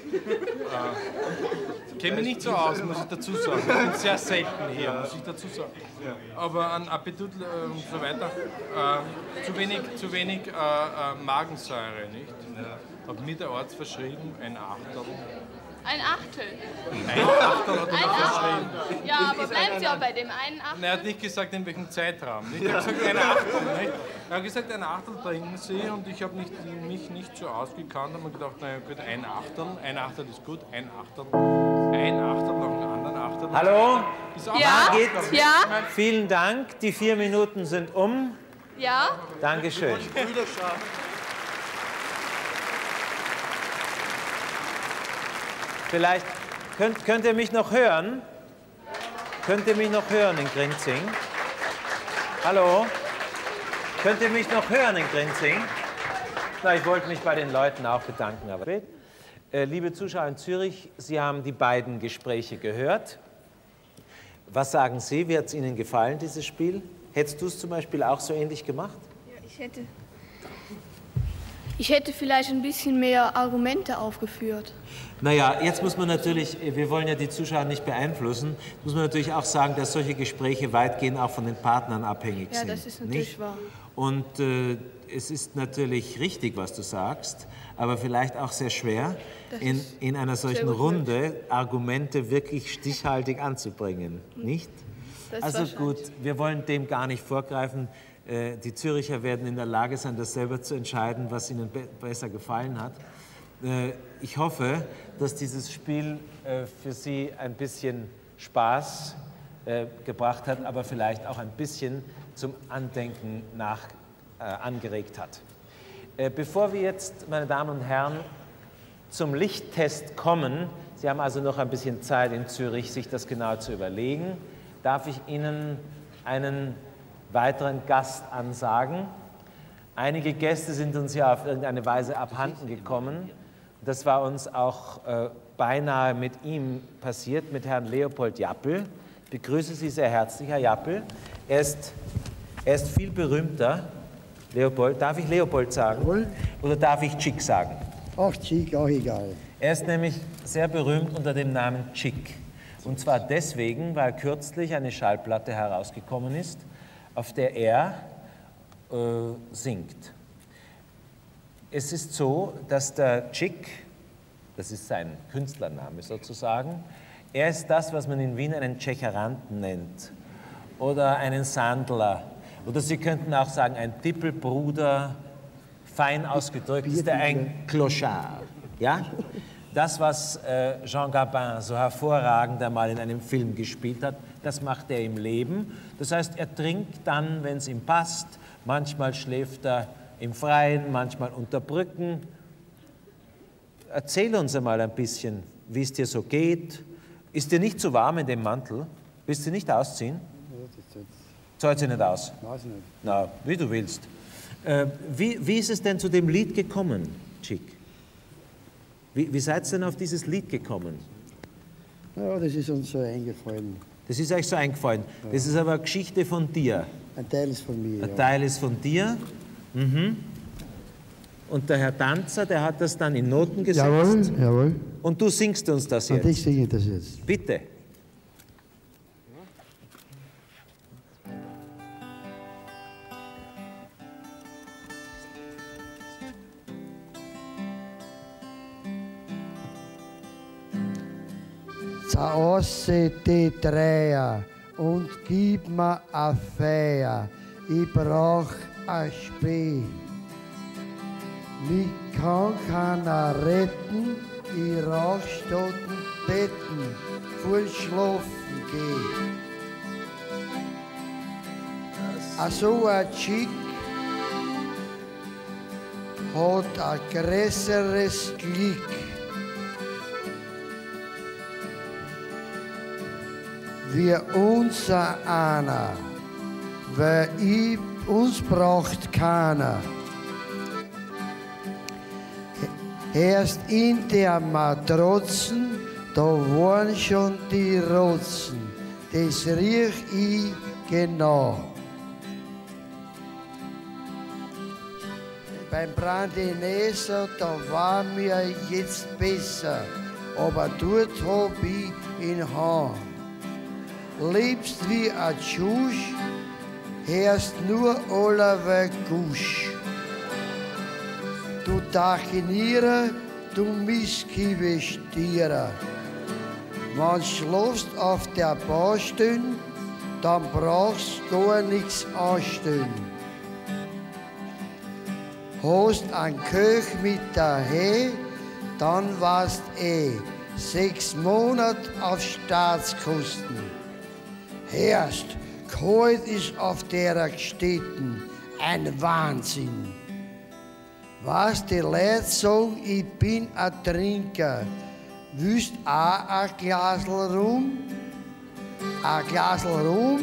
kenne mich nicht so aus, muss ich dazu sagen. Ich bin sehr selten hier, muss ich dazu sagen. Aber an Appetit und so weiter, zu wenig Magensäure, nicht? Hat mir der Arzt verschrieben, ein Achtel. Ein Achtel? Ein Achtel hat er mir verschrieben. Ja, aber bleiben Sie auch bei dem einen Achtel? Er hat nicht gesagt, in welchem Zeitraum. Er hat gesagt, ein Achtel. Nicht? Er hat gesagt, ein Achtel trinken Sie und ich habe mich nicht so ausgekannt und habe gedacht, naja gut, ein Achtel ist gut, ein Achtel nach dem anderen Achtel. Hallo? Ja? Ja? Vielen Dank, die 4 Minuten sind um. Ja? Dankeschön. Vielleicht könnt ihr mich noch hören? Könnt ihr mich noch hören in Grinzing? Hallo? Könnt ihr mich noch hören in Grinzing? Na, ich wollte mich bei den Leuten auch bedanken. Aber liebe Zuschauer in Zürich, Sie haben die beiden Gespräche gehört. Was sagen Sie? Wie hat es Ihnen gefallen, dieses Spiel? Hättest du es zum Beispiel auch so ähnlich gemacht? Ja, ich hätte vielleicht ein bisschen mehr Argumente aufgeführt. Naja, jetzt muss man natürlich, wir wollen ja die Zuschauer nicht beeinflussen, muss man natürlich auch sagen, dass solche Gespräche weitgehend auch von den Partnern abhängig sind. Ja, das ist natürlich wahr. Und es ist natürlich richtig, was du sagst, aber vielleicht auch sehr schwer, in einer solchen Runde Argumente wirklich stichhaltig anzubringen, nicht? Also gut, wir wollen dem gar nicht vorgreifen. Die Züricher werden in der Lage sein, das selber zu entscheiden, was ihnen besser gefallen hat. Ich hoffe, dass dieses Spiel für Sie ein bisschen Spaß gebracht hat, aber vielleicht auch ein bisschen zum Andenken angeregt hat. Bevor wir jetzt, meine Damen und Herren, zum Lichttest kommen, Sie haben also noch ein bisschen Zeit in Zürich, sich das genau zu überlegen, darf ich Ihnen einen weiteren Gast ansagen. Einige Gäste sind uns ja auf irgendeine Weise abhanden gekommen. Das war uns auch beinahe mit ihm passiert, mit Herrn Leopold Jappel. Ich begrüße Sie sehr herzlich, Herr Jappel. Er ist viel berühmter. Leopold, darf ich Leopold sagen? Jawohl. Oder darf ich Chick sagen? Ach, Chick, auch egal. Er ist nämlich sehr berühmt unter dem Namen Chick. Und zwar deswegen, weil kürzlich eine Schallplatte herausgekommen ist, auf der er singt. Es ist so, dass der Chick, das ist sein Künstlername sozusagen, er ist das, was man in Wien einen Tschecheranten nennt oder einen Sandler. Oder Sie könnten auch sagen, ein Tippelbruder, fein ausgedrückt, ist er ein Clochard. Ja? Das, was Jean Gabin so hervorragend einmal in einem Film gespielt hat, das macht er im Leben. Das heißt, er trinkt dann, wenn es ihm passt. Manchmal schläft er im Freien, manchmal unter Brücken. Erzähl uns einmal ein bisschen, wie es dir so geht. Ist dir nicht zu warm in dem Mantel? Willst du nicht ausziehen? Zahlt sie nicht aus? Weiß nicht. Na, wie du willst. Wie ist es denn zu dem Lied gekommen, Chick? Wie seid ihr denn auf dieses Lied gekommen? Ja, das ist uns so eingefallen. Das ist euch so eingefallen. Ja. Das ist aber eine Geschichte von dir. Ein Teil ist von mir. Ein Teil ist von dir. Mhm. Und der Herr Tanzer, der hat das dann in Noten gesetzt. Jawohl, jawohl. Und du singst uns das jetzt. Und ich singe das jetzt. Bitte. Zerasse die Dreier und gib mir a Feier. Ich brauch a Spee. Mich kann keiner retten, ich rauch statt Betten, voll schlafen geh. A so a Chick hat a größeres Glück. Wie unser einer, weil uns braucht keiner. Erst in der Matrozen, da waren schon die Rotzen, das riech ich genau. Beim Brandineser, da war mir jetzt besser, aber dort hab ich ihn Hahn. Liebst wie a Tschusch, hörst nur allerweil Gusch. Du Tachinierer, du Misskivestierer. Wenn schlafst auf der Baustelle, dann brauchst gar nichts anstellen. Hast ein Köch mit daher, dann warst 6 Monate auf Staatskosten. Erst, kalt ist auf der Städten ein Wahnsinn. Was die Leute sagen, ich bin ein Trinker, willst auch ein Glasl Rum? Ein Glasl Rum?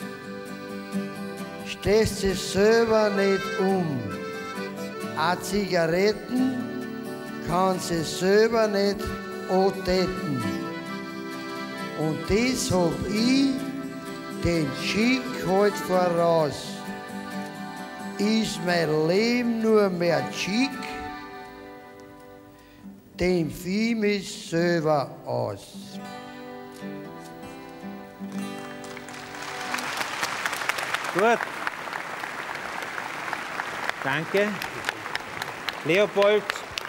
Stehst du selber nicht um. A Zigaretten kannst du selber nicht antäten. Und das hab ich den Chick halt voraus. Ist mein Leben nur mehr Chick, dem fiel mich selber aus. Gut. Danke. Leopold,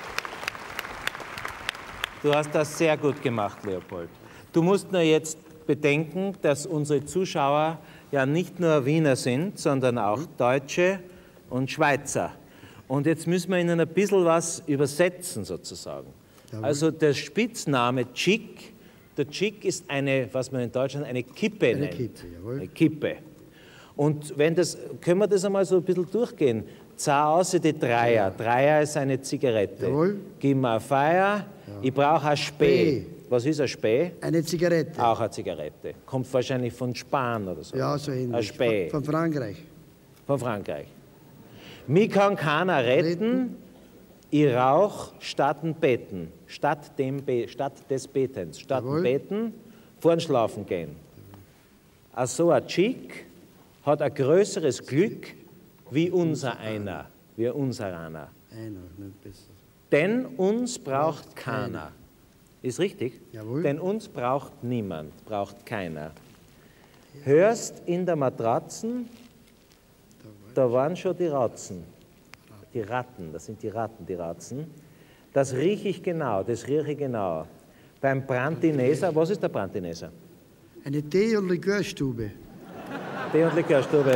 du hast das sehr gut gemacht, Leopold. Du musst nur jetzt bedenken, dass unsere Zuschauer ja nicht nur Wiener sind, sondern auch Deutsche und Schweizer. Und jetzt müssen wir ihnen ein bisschen was übersetzen, sozusagen. Jawohl. Also der Spitzname Chick, der Chick ist eine, was man in Deutschland eine Kippe nennt. Kippe, jawohl. Eine Kippe. Und wenn das, können wir das einmal so ein bisschen durchgehen. Zerause die Dreier. Dreier ist eine Zigarette. Jawohl. Gib mir eine Feier. Ja. Ich brauche ein Spee. Was ist ein Spee? Eine Zigarette. Auch eine Zigarette. Kommt wahrscheinlich von Span oder so. Ja, so ähnlich. Ein Spee. Von Frankreich. Von Frankreich. Mich kann keiner retten. Ich rauch statt dem Beten. Statt des Betens. Statt dem Beten, vorn schlafen gehen. Also ein Chick hat ein größeres Glück wie unser einer. Einer, nicht besser. Denn uns braucht keiner. Ist richtig? Jawohl. Denn uns braucht niemand, braucht keiner. Hörst in der Matratzen, da waren schon die Ratzen. Die Ratten, das sind die Ratten, die Ratzen. Das rieche ich genau, das rieche ich genau. Beim Brantineser, was ist der Brantineser? Eine Tee- und Likörstube. Tee- und Likörstube.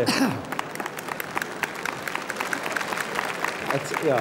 Ja,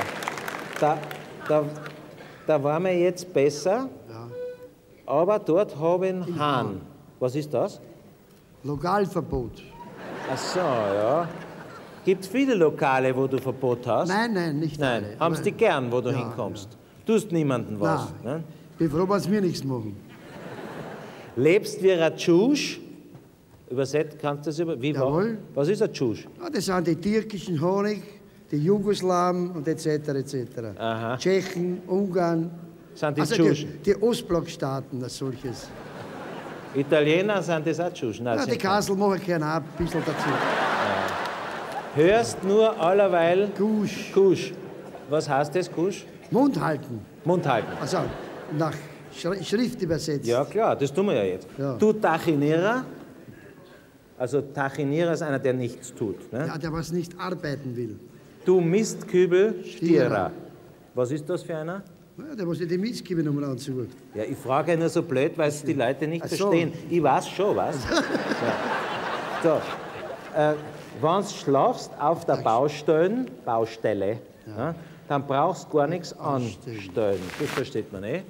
da waren wir jetzt besser, aber dort habe ich einen Hahn. Was ist das? Lokalverbot. Ach so, ja. Gibt es viele Lokale, wo du Verbot hast? Nein, nicht Nein, alle. haben sie dich gern, wo du hinkommst? Tust niemandem was. Nein. Ne? Bin froh, dass wir nichts machen. Lebst wie ein Tschusch? Übersetzt kannst du das über. Wie Jawohl. Was ist ein Tschusch? Ja, das sind die türkischen Honig, die Jugoslawen und etc. etc. Aha. Tschechen, Ungarn. Sind die also Tschusch? die Ostblockstaaten als solches. Italiener sind das auch Tschusch? Nein, Ja, die sind Kassel machen gerne auch ein bisschen dazu. Hörst nur allerweil Kusch. Kusch. Was heißt das, Kusch? Mund halten. Mund halten. Also nach Schrift übersetzt. Ja klar, das tun wir ja jetzt. Ja. Du Tachinierer, also Tachinierer ist einer, der nichts tut. Ne? Ja, der was nicht arbeiten will. Du Mistkübel-Stierer. Was ist das für einer? Ja, der muss ja die Mistkübel nochmal ansuchen. Ja, ich frage ja nur so blöd, weil es die Leute nicht Ach so. verstehen. Ich weiß schon, was. Ja. So, wenn du schlafst auf der Baustelle, ja, dann brauchst du gar nichts anstellen. Das versteht man eh.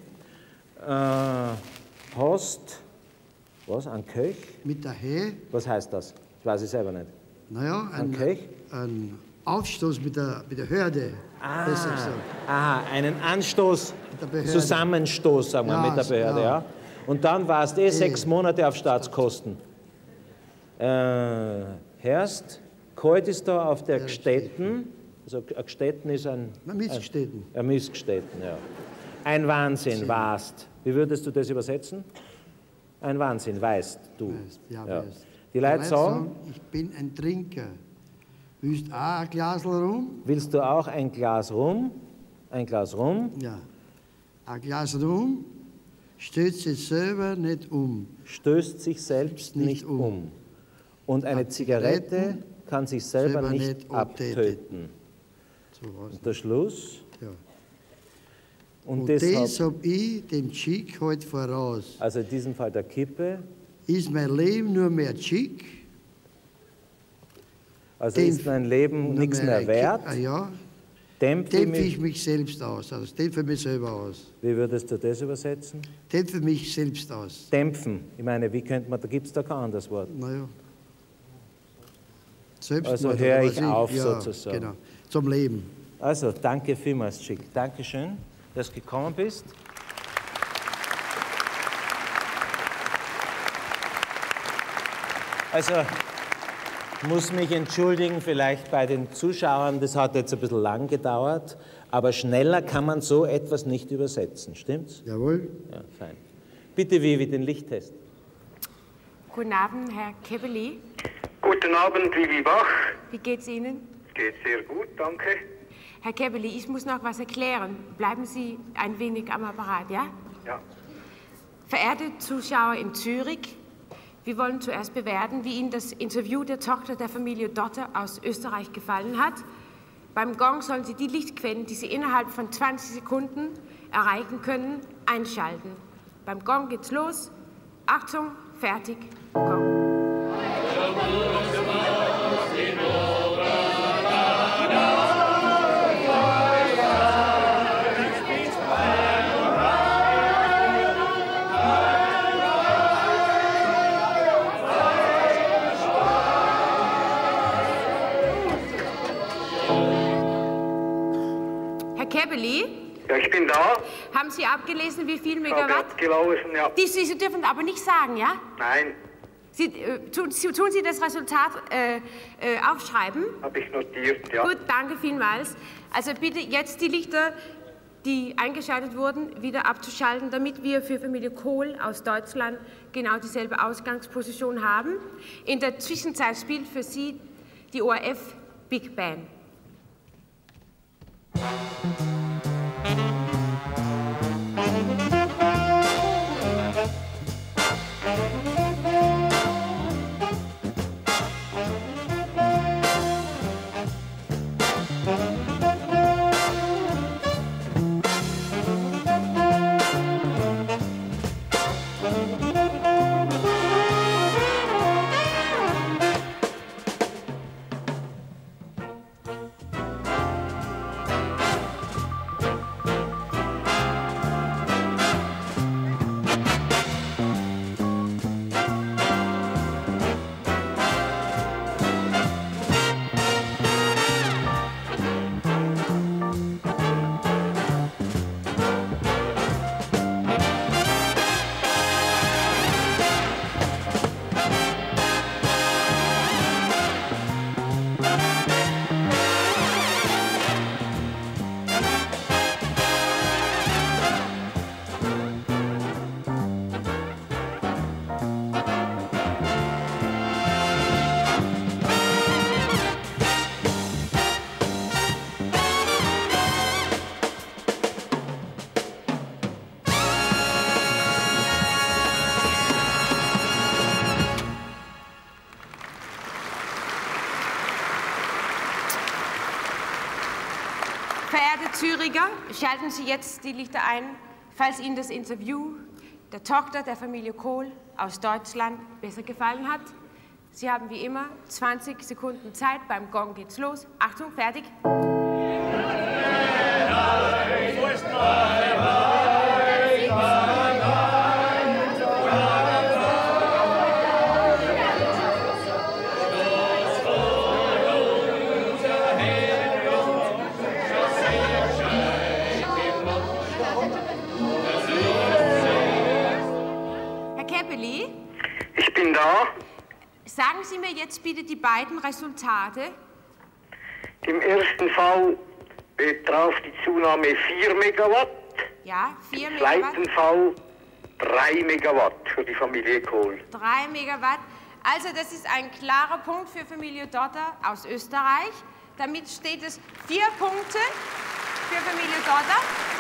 Hast, was, ein Köch? Mit der He. Was heißt das? Ich weiß es selber nicht. Naja, ein Aufstoß mit der Hörde. Besser gesagt. Aha, einen Anstoß, Behörde. Zusammenstoß, sagen wir, Ja, mit der Behörde. ja. Ja. Und dann warst 6 Monate auf Staatskosten. Hörst, kalt ist da auf der Gstetten, also ein Gstetten ist ein Missgstetten. Ein Missgstetten, ja. Ein Wahnsinn, warst. Wie würdest du das übersetzen? Ein Wahnsinn, weißt du. Ja, Ja. weißt. Die Leute sagen, ich bin ein Trinker. Willst du auch ein Glas Rum? willst du auch ein Glas Rum? Ein Glas Rum? Ja. Ein Glas Rum stößt sich selber nicht um. Stößt sich selbst nicht um. Und eine Zigarette kann sich selber nicht abtöten. So war's. Und der Schluss? Ja. Und Und deshalb, das hab ich dem Chick heute voraus. also in diesem Fall der Kippe, Ist mein Leben nur mehr Chick? also ist mein Leben nichts mehr wert? Ja. Dämpfe Dämpfe mich. ich mich selbst aus. Also dämpfe mich selber aus. Wie würdest du das übersetzen? Dämpfe mich selbst aus. Dämpfen. Ich meine, wie könnte man, da gibt es da kein anderes Wort. Naja. Selbstmord, Also oder höre was ich auf, ja, sozusagen. Genau. Zum Leben. Also, danke vielmals, Chick. Dankeschön, dass du gekommen bist. Also, ich muss mich entschuldigen, vielleicht bei den Zuschauern, das hat jetzt ein bisschen lang gedauert, aber schneller kann man so etwas nicht übersetzen, stimmt's? Jawohl. Ja, fein. Bitte, Vivi, den Lichttest. Guten Abend, Herr Kebbeli. Guten Abend, Vivi Bach. Wie geht's Ihnen? Geht sehr gut, danke. Herr Kebbeli, ich muss noch was erklären. Bleiben Sie ein wenig am Apparat, ja? Ja. Verehrte Zuschauer in Zürich, wir wollen zuerst bewerten, wie Ihnen das Interview der Tochter der Familie Dotter aus Österreich gefallen hat. Beim Gong sollen Sie die Lichtquellen, die Sie innerhalb von 20 Sekunden erreichen können, einschalten. Beim Gong geht's los. Achtung, fertig, Gong. Herr Kebbeli? Ja, ich bin da. Haben Sie abgelesen, wie viel Hab Megawatt? abgelesen, ja. Sie dürfen aber nicht sagen, ja? Nein, Tun Sie das Resultat aufschreiben? habe ich notiert, ja. Gut, danke vielmals. Also bitte jetzt die Lichter die eingeschaltet wurden, wieder abzuschalten, damit wir für Familie Kohl aus Deutschland genau dieselbe Ausgangsposition haben. In der Zwischenzeit spielt für Sie die ORF Big Band. Verehrte Züricher, schalten Sie jetzt die Lichter ein, falls Ihnen das Interview der Tochter der Familie Kohl aus Deutschland besser gefallen hat. Sie haben wie immer 20 Sekunden Zeit. Beim Gong geht's los. Achtung, fertig. Ich bin da. Sagen Sie mir jetzt bitte die beiden Resultate. Im ersten Fall betraf die Zunahme 4 Megawatt. Ja, 4 Im Megawatt. zweiten Fall 3 Megawatt für die Familie Kohl. 3 Megawatt. Also das ist ein klarer Punkt für Familie Dotter aus Österreich. Damit steht es 4 Punkte für Familie Dotter.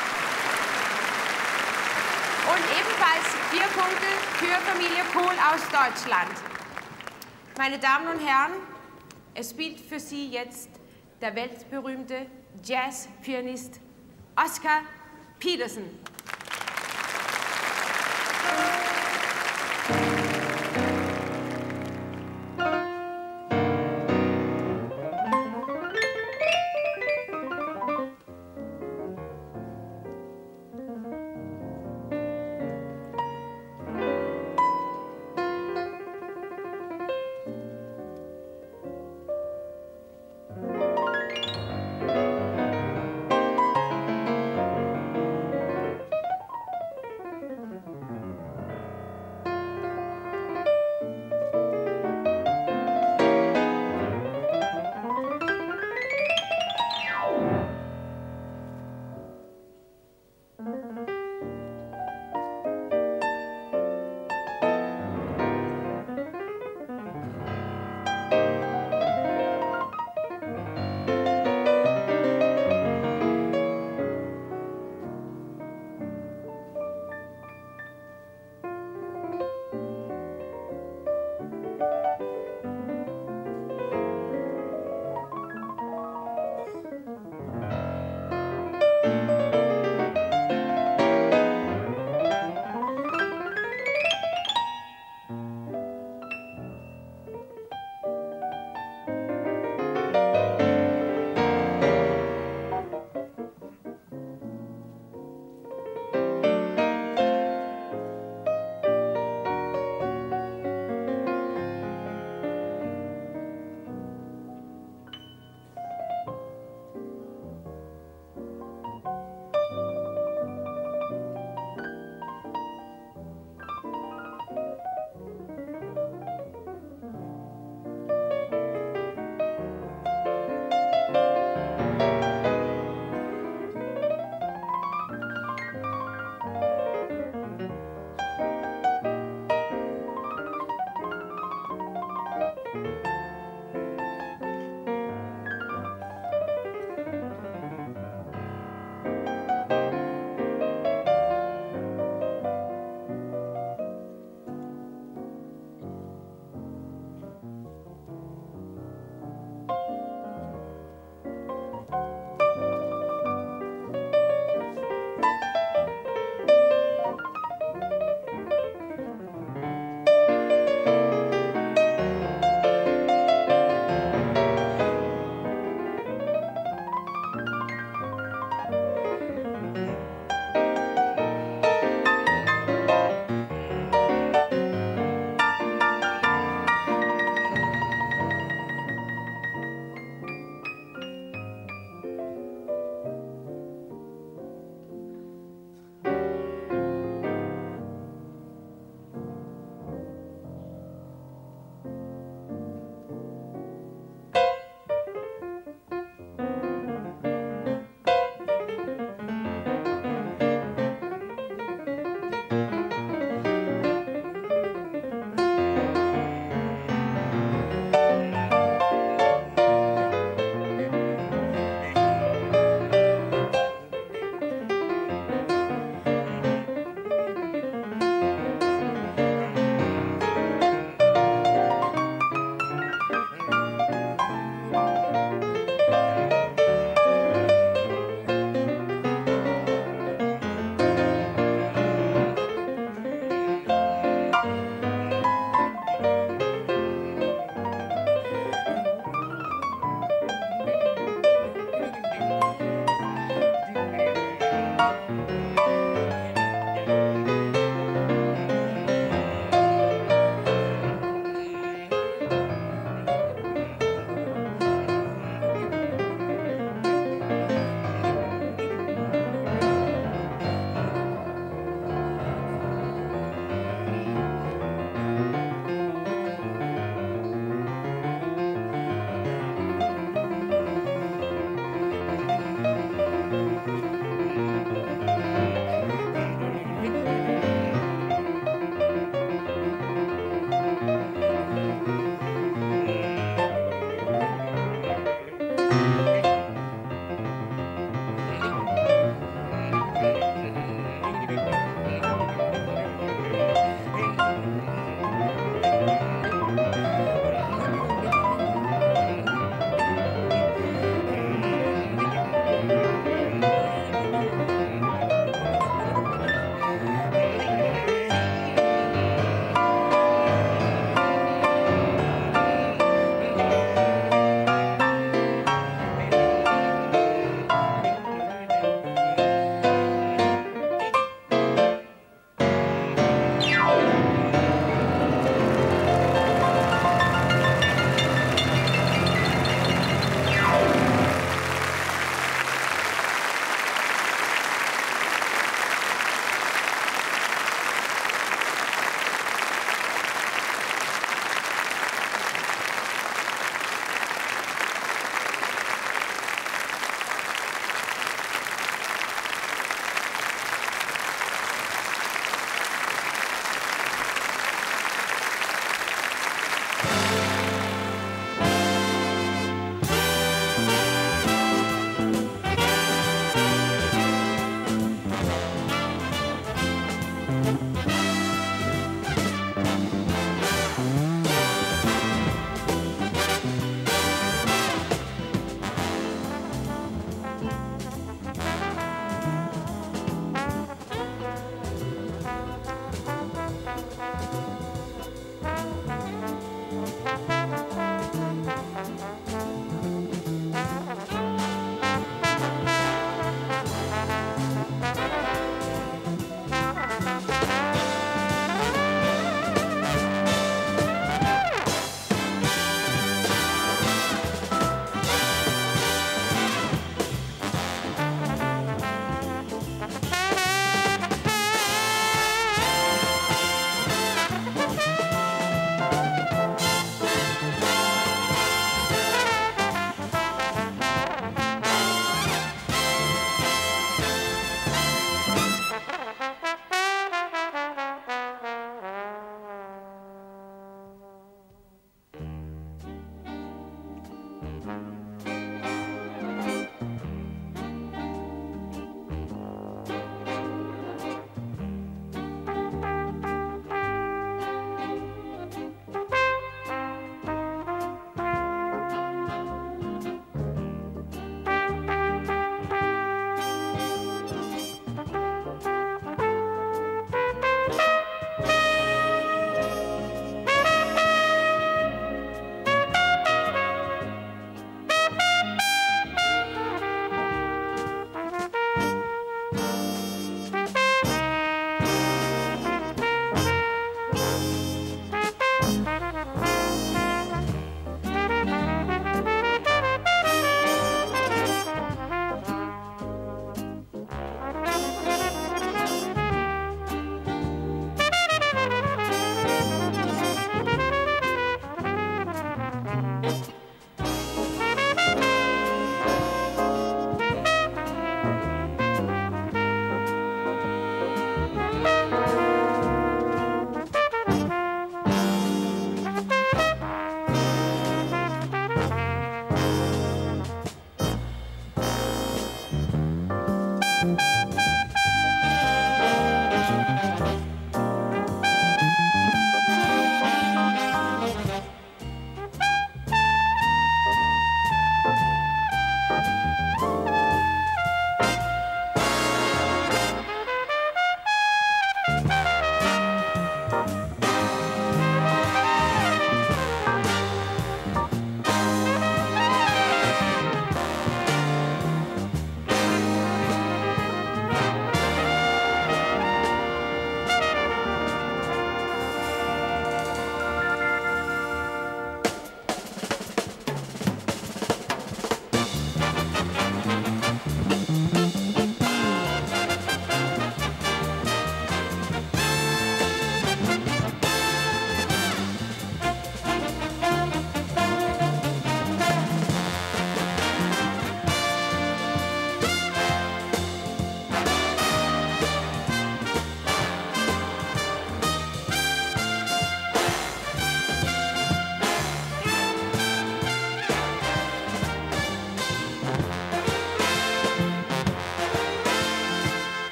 Und ebenfalls 4 Punkte für Familie Kohl aus Deutschland. Meine Damen und Herren, es spielt für Sie jetzt der weltberühmte Jazz-Pianist Oscar Peterson.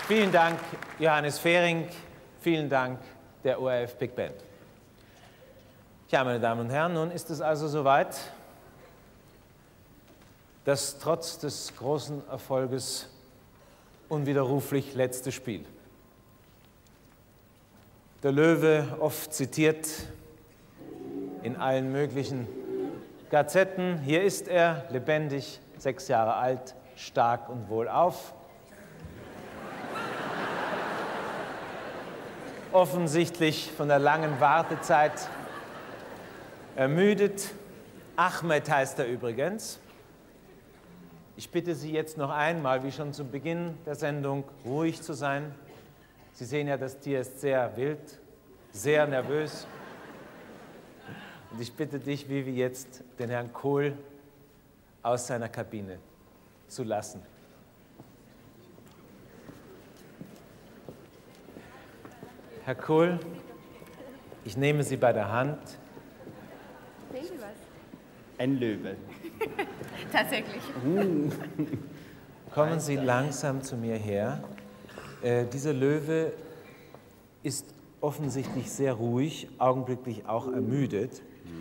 Vielen Dank, Johannes Fehring. Vielen Dank, der ORF Big Band. Ja, meine Damen und Herren, nun ist es also soweit, dass trotz des großen Erfolges unwiderruflich letzte Spiel. Der Löwe, oft zitiert in allen möglichen Gazetten. Hier ist er, lebendig, 6 Jahre alt, stark und wohlauf. Offensichtlich von der langen Wartezeit ermüdet. Ahmed heißt er übrigens. Ich bitte Sie jetzt noch einmal, wie schon zu Beginn der Sendung, ruhig zu sein. Sie sehen ja, das Tier ist sehr wild, sehr nervös. Und ich bitte dich, Vivi, jetzt den Herrn Kohl aus seiner Kabine zu lassen. Herr Kohl, ich nehme Sie bei der Hand. Sehen Sie was? Ein Löwe. Tatsächlich. Kommen Sie langsam zu mir her. Dieser Löwe ist offensichtlich sehr ruhig, augenblicklich auch ermüdet.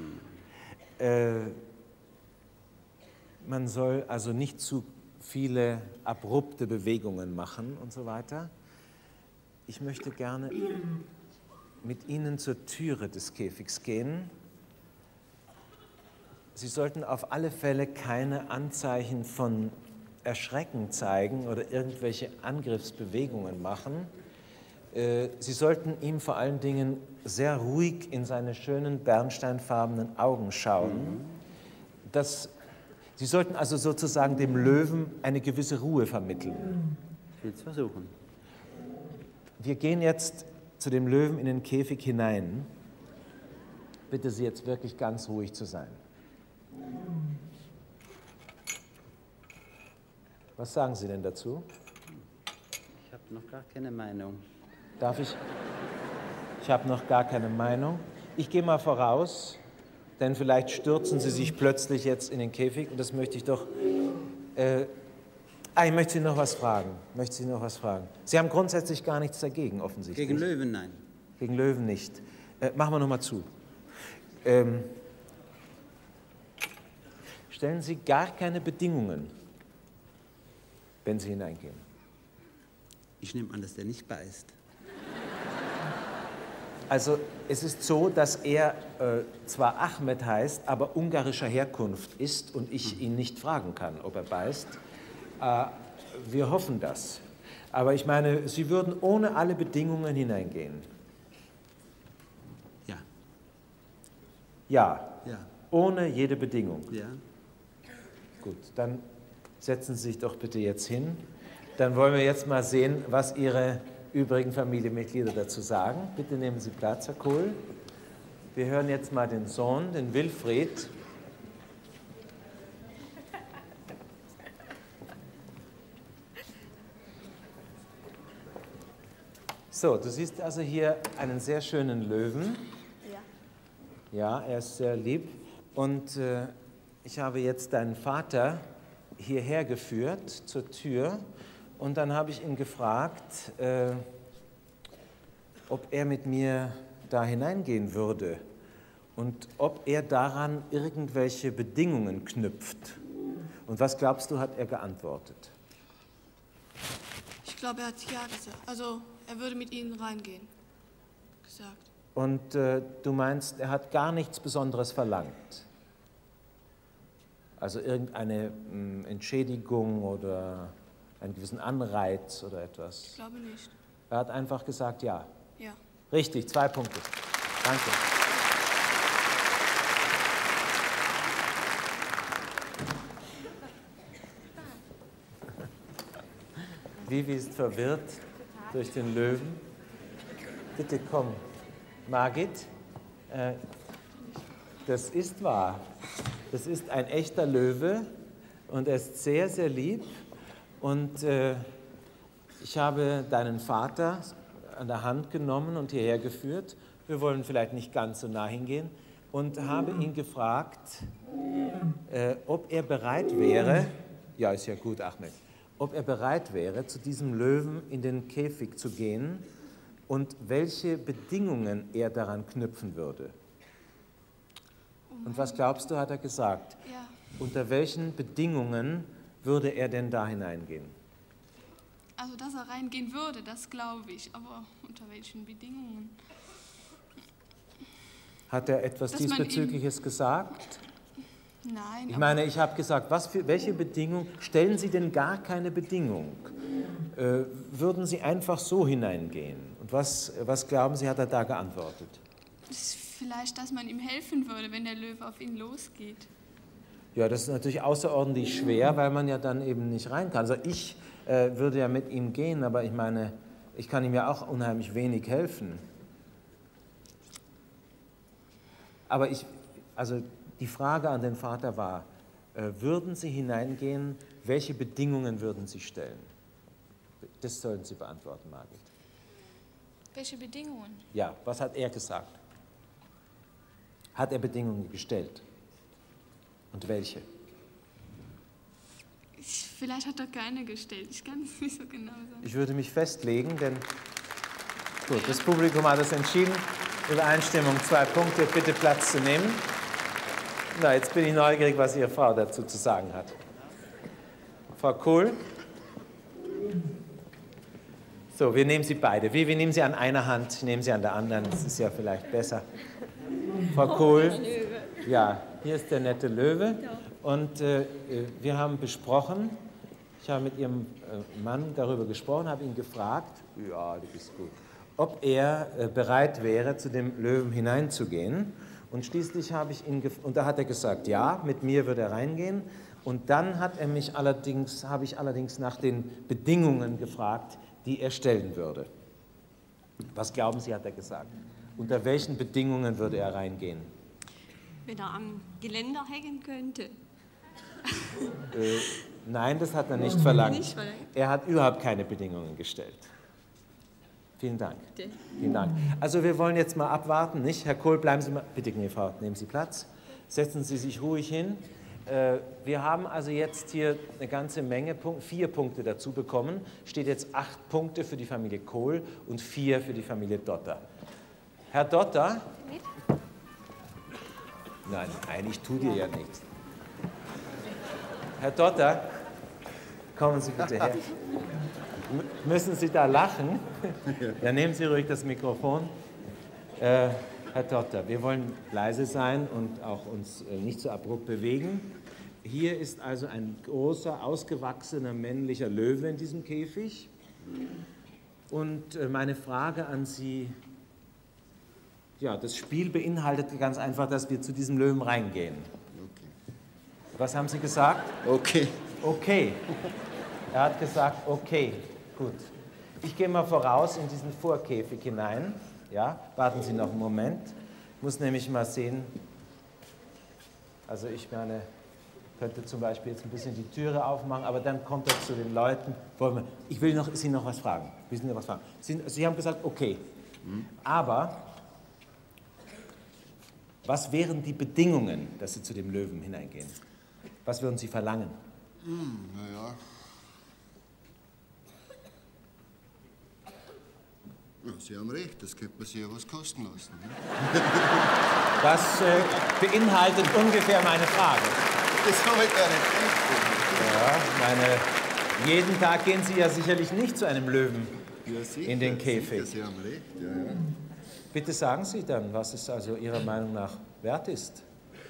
Man soll also nicht zu viele abrupte Bewegungen machen und so weiter. Ich möchte gerne mit Ihnen zur Türe des Käfigs gehen. Sie sollten auf alle Fälle keine Anzeichen von Erschrecken zeigen oder irgendwelche Angriffsbewegungen machen. Sie sollten ihm vor allen Dingen sehr ruhig in seine schönen bernsteinfarbenen Augen schauen. Sie sollten also sozusagen dem Löwen eine gewisse Ruhe vermitteln. Ich will es versuchen. Wir gehen jetzt zu dem Löwen in den Käfig hinein. Bitte Sie jetzt wirklich ganz ruhig zu sein. Was sagen Sie denn dazu? Ich habe noch gar keine Meinung. Darf ich? Ich habe noch gar keine Meinung. Ich gehe mal voraus, denn vielleicht stürzen Sie sich plötzlich jetzt in den Käfig und das möchte ich doch... ich möchte Sie noch was fragen. Sie haben grundsätzlich gar nichts dagegen, offensichtlich. Gegen Löwen, nein. Gegen Löwen nicht. Machen wir noch mal zu. Stellen Sie gar keine Bedingungen, wenn Sie hineingehen. Ich nehme an, dass der nicht beißt. Also es ist so, dass er zwar Ahmed heißt, aber ungarischer Herkunft ist und ich ihn nicht fragen kann, ob er beißt. Wir hoffen das. Aber ich meine, Sie würden ohne alle Bedingungen hineingehen. Ja. Ja. Ja. Ohne jede Bedingung. Ja. Gut, dann setzen Sie sich doch bitte jetzt hin. Dann wollen wir jetzt mal sehen, was Ihre übrigen Familienmitglieder dazu sagen. Bitte nehmen Sie Platz, Herr Kohl. Wir hören jetzt mal den Sohn, den Wilfried. So, du siehst also hier einen sehr schönen Löwen. Ja. Ja, er ist sehr lieb. Und ich habe jetzt deinen Vater hierher geführt zur Tür und dann habe ich ihn gefragt, ob er mit mir da hineingehen würde und ob er daran irgendwelche Bedingungen knüpft. Und was glaubst du, hat er geantwortet? Ich glaube, er hat ja gesagt. Also, er würde mit Ihnen reingehen, gesagt. Und du meinst, er hat gar nichts Besonderes verlangt? Also irgendeine Entschädigung oder einen gewissen Anreiz oder etwas? Ich glaube nicht. Er hat einfach gesagt, ja. Ja. Richtig, 2 Punkte. Danke. Vivi ist verwirrt durch den Löwen. Bitte komm. Margit, das ist wahr. Das ist ein echter Löwe und er ist sehr, sehr lieb. Und ich habe deinen Vater an der Hand genommen und hierher geführt. Wir wollen vielleicht nicht ganz so nah hingehen. Und habe ihn gefragt, ob er bereit wäre, ja, ist ja gut, Ahmed, ob er bereit wäre, zu diesem Löwen in den Käfig zu gehen und welche Bedingungen er daran knüpfen würde. Und was glaubst du, hat er gesagt? Ja. Unter welchen Bedingungen würde er denn da hineingehen? Also, dass er reingehen würde, das glaube ich. Aber unter welchen Bedingungen? Hat er etwas Diesbezügliches gesagt? Nein. Ich meine, ich habe gesagt, welche Bedingung, stellen Sie denn gar keine Bedingung? Würden Sie einfach so hineingehen? Und was glauben Sie, hat er da geantwortet? Vielleicht, dass man ihm helfen würde, wenn der Löwe auf ihn losgeht. Ja, das ist natürlich außerordentlich schwer, weil man ja dann eben nicht rein kann. Also ich würde ja mit ihm gehen, aber ich meine, ich kann ihm ja auch unheimlich wenig helfen. Aber also die Frage an den Vater war, würden Sie hineingehen, welche Bedingungen würden Sie stellen? Das sollen Sie beantworten, Margit. Welche Bedingungen? Ja, was hat er gesagt? Hat er Bedingungen gestellt? Und welche? Vielleicht hat er keine gestellt. Ich kann es nicht so genau sagen. Ich würde mich festlegen, denn gut, das Publikum hat es entschieden. Übereinstimmung, 2 Punkte. Bitte Platz zu nehmen. Na, jetzt bin ich neugierig, was Ihre Frau dazu zu sagen hat. Frau Kohl? So, wir nehmen Sie beide. Wir nehmen Sie an einer Hand, nehmen Sie an der anderen. Das ist ja vielleicht besser. Frau Kohl? Ja, hier ist der nette Löwe. Und wir haben besprochen, ich habe mit Ihrem Mann darüber gesprochen, habe ihn gefragt, ja, das ist gut, ob er bereit wäre, zu dem Löwen hineinzugehen. Und schließlich habe ich ihn und da hat er gesagt, ja, mit mir würde er reingehen. Und dann habe ich allerdings nach den Bedingungen gefragt, die er stellen würde. Was glauben Sie, hat er gesagt? Unter welchen Bedingungen würde er reingehen? Wenn er am Geländer hängen könnte. Nein, das hat er nicht verlangt. Er hat überhaupt keine Bedingungen gestellt. Vielen Dank. Vielen Dank. Also wir wollen jetzt mal abwarten, nicht? Herr Kohl, bleiben Sie mal, bitte, Frau, nehmen Sie Platz. Setzen Sie sich ruhig hin. Wir haben also jetzt hier eine ganze Menge, 4 Punkte dazu bekommen. Steht jetzt 8 Punkte für die Familie Kohl und 4 für die Familie Dotter. Herr Dotter? Nein, ich tue dir ja nichts. Herr Dotter, kommen Sie bitte her. Müssen Sie da lachen? Ja, nehmen Sie ruhig das Mikrofon. Herr Dotter, wir wollen leise sein und auch uns nicht so abrupt bewegen. Hier ist also ein großer, ausgewachsener männlicher Löwe in diesem Käfig. Und meine Frage an Sie, ja, das Spiel beinhaltet ganz einfach, dass wir zu diesem Löwen reingehen. Okay. Was haben Sie gesagt? Okay. Okay. Er hat gesagt, okay, gut. Ich gehe mal voraus in diesen Vorkäfig hinein. Ja, warten Sie noch einen Moment. Ich muss nämlich mal sehen, also ich meine, könnte zum Beispiel jetzt ein bisschen die Türe aufmachen, aber dann kommt er zu den Leuten. Ich will Sie noch was fragen. Sie haben gesagt, okay. Aber was wären die Bedingungen, dass Sie zu dem Löwen hineingehen? Was würden Sie verlangen? Naja. Ja, Sie haben recht, das könnte man sich ja was kosten lassen. Ne? Das beinhaltet ungefähr meine Frage. Das habe ich gar nicht gedacht. Ja, jeden Tag gehen Sie ja sicherlich nicht zu einem Löwen in den Käfig. Sie haben recht, ja. Bitte sagen Sie dann, was es also Ihrer Meinung nach wert ist.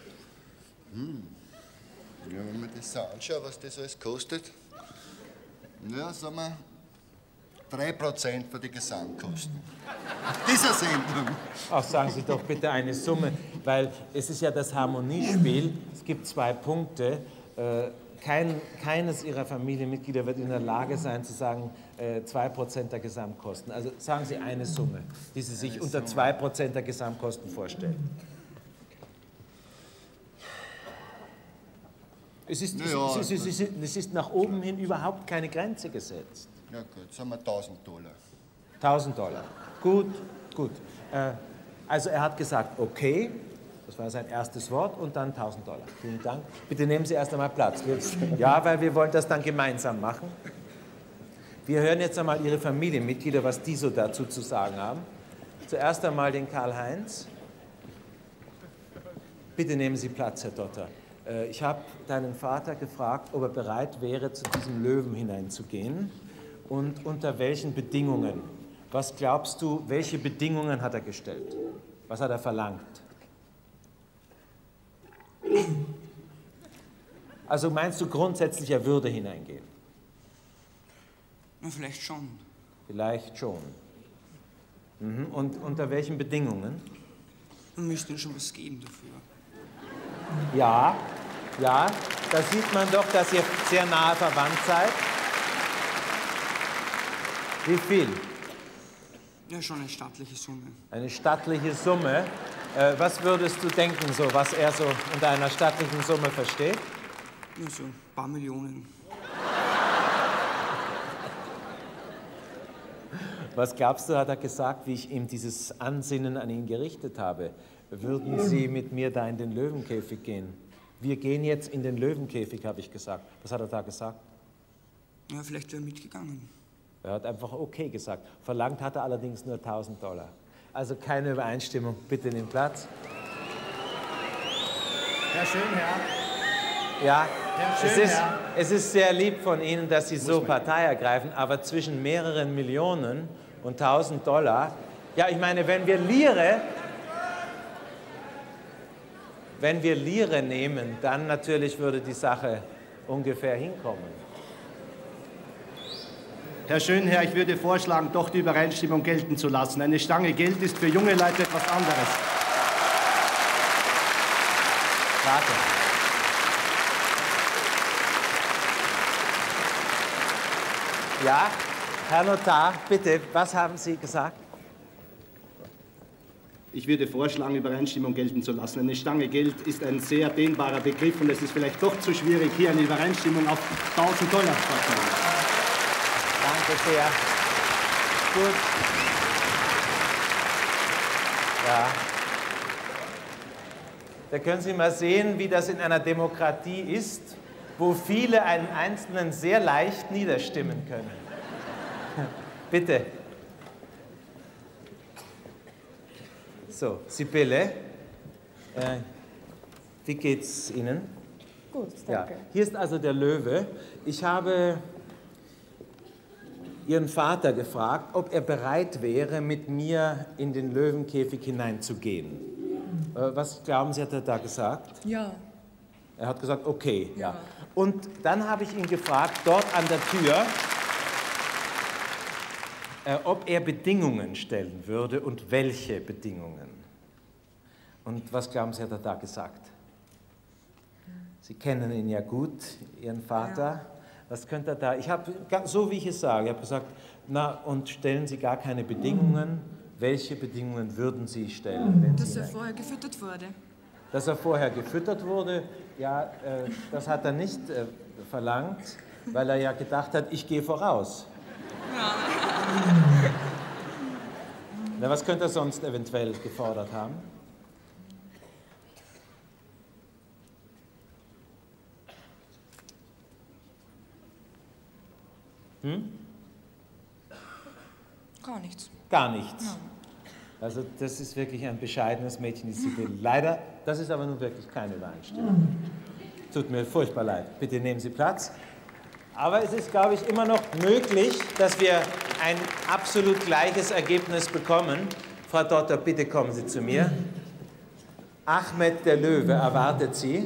Ja, wenn man das so anschaut, was das alles kostet, ja, sagen wir 3% von den Gesamtkosten dieser Sendung. Ach, sagen Sie doch bitte eine Summe, weil es ist ja das Harmoniespiel. Es gibt 2 Punkte. Keines Ihrer Familienmitglieder wird in der Lage sein, zu sagen, 2% der Gesamtkosten. Also sagen Sie eine Summe, die Sie sich unter 2% der Gesamtkosten vorstellen. Es ist nach oben hin überhaupt keine Grenze gesetzt. Ja gut, sagen wir $1000. $1000. Gut, gut. Also er hat gesagt, okay, das war sein erstes Wort, und dann $1000. Vielen Dank. Bitte nehmen Sie erst einmal Platz. Ja, weil wir wollen das dann gemeinsam machen. Wir hören jetzt einmal Ihre Familienmitglieder, was die so dazu zu sagen haben. Zuerst einmal den Karl-Heinz. Bitte nehmen Sie Platz, Herr Dotter. Ich habe deinen Vater gefragt, ob er bereit wäre, zu diesem Löwen hineinzugehen und unter welchen Bedingungen. Was glaubst du, welche Bedingungen hat er gestellt? Was hat er verlangt? Also meinst du grundsätzlich, er würde hineingehen? Na, vielleicht schon. Vielleicht schon. Mhm. Und unter welchen Bedingungen? Man müsste ihm schon was geben dafür. Ja, ja, da sieht man doch, dass ihr sehr nahe verwandt seid. Wie viel? Ja, schon eine stattliche Summe. Eine stattliche Summe. Was würdest du denken, so, was er so unter einer stattlichen Summe versteht? Ja, so ein paar Millionen. Was glaubst du, hat er gesagt, wie ich ihm dieses Ansinnen an ihn gerichtet habe? Würden Sie mit mir da in den Löwenkäfig gehen? Wir gehen jetzt in den Löwenkäfig, habe ich gesagt. Was hat er da gesagt? Ja, vielleicht wäre er mitgegangen. Er hat einfach okay gesagt. Verlangt hat er allerdings nur $1000. Also keine Übereinstimmung. Bitte nehmen Platz. Herr Schönherr. Ja, Herr Schönherr. es ist sehr lieb von Ihnen, dass Sie so Partei ergreifen, aber zwischen mehreren Millionen und $1000, ja, ich meine, wenn wir Lire nehmen, dann natürlich würde die Sache ungefähr hinkommen. Herr Schönherr, ich würde vorschlagen, doch die Übereinstimmung gelten zu lassen. Eine Stange Geld ist für junge Leute etwas anderes. Warte. Ja, Herr Notar, bitte, was haben Sie gesagt? Ich würde vorschlagen, Übereinstimmung gelten zu lassen. Eine Stange Geld ist ein sehr dehnbarer Begriff und es ist vielleicht doch zu schwierig, hier eine Übereinstimmung auf $1000 stattzufinden. Danke sehr. Gut. Ja. Da können Sie mal sehen, wie das in einer Demokratie ist, wo viele einen Einzelnen sehr leicht niederstimmen können. Bitte. So, Sibylle, wie geht's Ihnen? Gut, danke. Ja. Hier ist also der Löwe. Ich habe Ihren Vater gefragt, ob er bereit wäre, mit mir in den Löwenkäfig hineinzugehen. Was glauben Sie, hat er da gesagt? Ja. Er hat gesagt, okay. Ja. Und dann habe ich ihn gefragt, dort an der Tür, ob er Bedingungen stellen würde und welche Bedingungen. Und was glauben Sie, hat er da gesagt? Sie kennen ihn ja gut, Ihren Vater. Ja. Was könnte er da? Ich habe, so wie ich es sage, ich habe gesagt, na, und stellen Sie gar keine Bedingungen. Welche Bedingungen würden Sie stellen? Wenn Dass Sie er vorher gefüttert wurde. Dass er vorher gefüttert wurde, ja, das hat er nicht verlangt, weil er ja gedacht hat, ich gehe voraus. Ja. Na, was könnte er sonst eventuell gefordert haben? Gar nichts. Gar nichts. Ja. Also das ist wirklich ein bescheidenes Mädchen, die Sibylle. Leider, das ist aber nun wirklich keine Übereinstimmung. Tut mir furchtbar leid. Bitte nehmen Sie Platz. Aber es ist, glaube ich, immer noch möglich, dass wir ein absolut gleiches Ergebnis bekommen. Frau Dotter, bitte kommen Sie zu mir. Ahmed der Löwe erwartet Sie.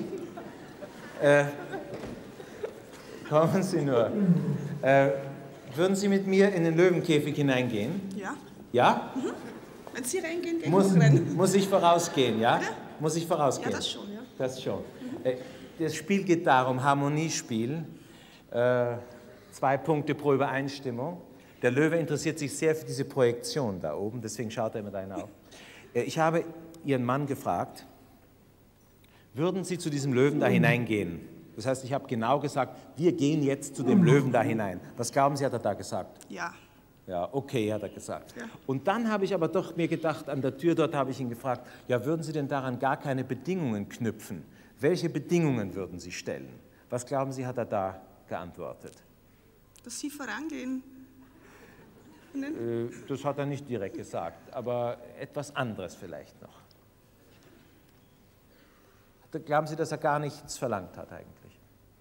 Kommen Sie nur. Würden Sie mit mir in den Löwenkäfig hineingehen? Ja. Ja? Mhm. Wenn Sie reingehen, gehe ich auch rein. Muss ich vorausgehen, ja? Ja? Muss ich vorausgehen? Ja, das schon, ja. Das schon. Das Spiel geht darum, Harmoniespiel. 2 Punkte pro Übereinstimmung. Der Löwe interessiert sich sehr für diese Projektion da oben, deswegen schaut er immer dahin auf. Ich habe Ihren Mann gefragt, würden Sie zu diesem Löwen da hineingehen? Das heißt, ich habe genau gesagt, wir gehen jetzt zu dem Löwen da hinein. Was glauben Sie, hat er da gesagt? Ja. Ja, okay, hat er gesagt. Ja. Und dann habe ich aber doch mir gedacht, an der Tür dort habe ich ihn gefragt, ja, würden Sie denn daran gar keine Bedingungen knüpfen? Welche Bedingungen würden Sie stellen? Was glauben Sie, hat er da geantwortet? Dass Sie vorangehen, Das hat er nicht direkt gesagt, aber etwas anderes vielleicht noch. Glauben Sie, dass er gar nichts verlangt hat eigentlich?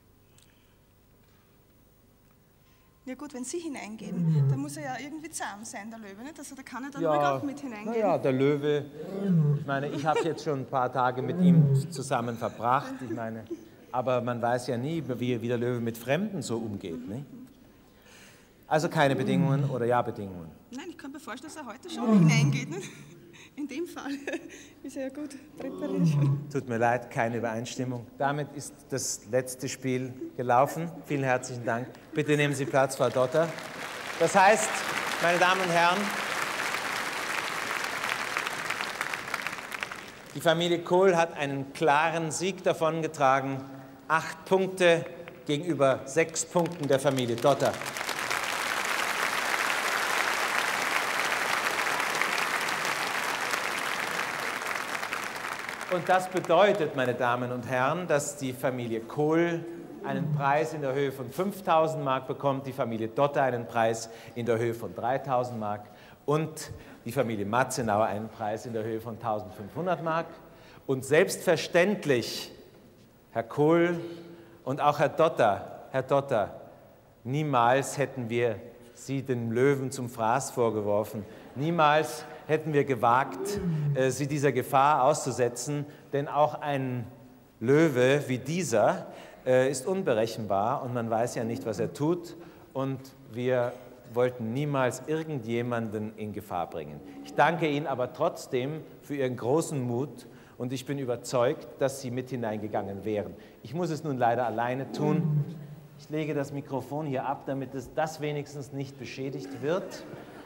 Ja gut, wenn Sie hineingeben, dann muss er ja irgendwie zahm sein, der Löwe, nicht? Also da kann er dann ruhig auch mit hineingeben. Ja, der Löwe, ich meine, ich habe jetzt schon ein paar Tage mit ihm zusammen verbracht, ich meine, aber man weiß ja nie, wie der Löwe mit Fremden so umgeht, nicht? Also keine Bedingungen oder Ja-Bedingungen? Nein, ich kann mir vorstellen, dass er heute schon hineingeht, nicht? In dem Fall ist er ja gut präpariert. Tut mir leid, keine Übereinstimmung. Damit ist das letzte Spiel gelaufen. Vielen herzlichen Dank. Bitte nehmen Sie Platz, Frau Dotter. Das heißt, meine Damen und Herren, die Familie Kohl hat einen klaren Sieg davongetragen. 8 Punkte gegenüber 6 Punkten der Familie Dotter. Und das bedeutet, meine Damen und Herren, dass die Familie Kohl einen Preis in der Höhe von 5.000 Mark bekommt, die Familie Dotter einen Preis in der Höhe von 3.000 Mark und die Familie Matzenauer einen Preis in der Höhe von 1.500 Mark. Und selbstverständlich, Herr Kohl und auch Herr Dotter, niemals hätten wir Sie dem Löwen zum Fraß vorgeworfen. Niemals hätten wir gewagt, Sie dieser Gefahr auszusetzen, denn auch ein Löwe wie dieser ist unberechenbar und man weiß ja nicht, was er tut und wir wollten niemals irgendjemanden in Gefahr bringen. Ich danke Ihnen aber trotzdem für Ihren großen Mut und ich bin überzeugt, dass Sie mit hineingegangen wären. Ich muss es nun leider alleine tun. Ich lege das Mikrofon hier ab, damit das wenigstens nicht beschädigt wird.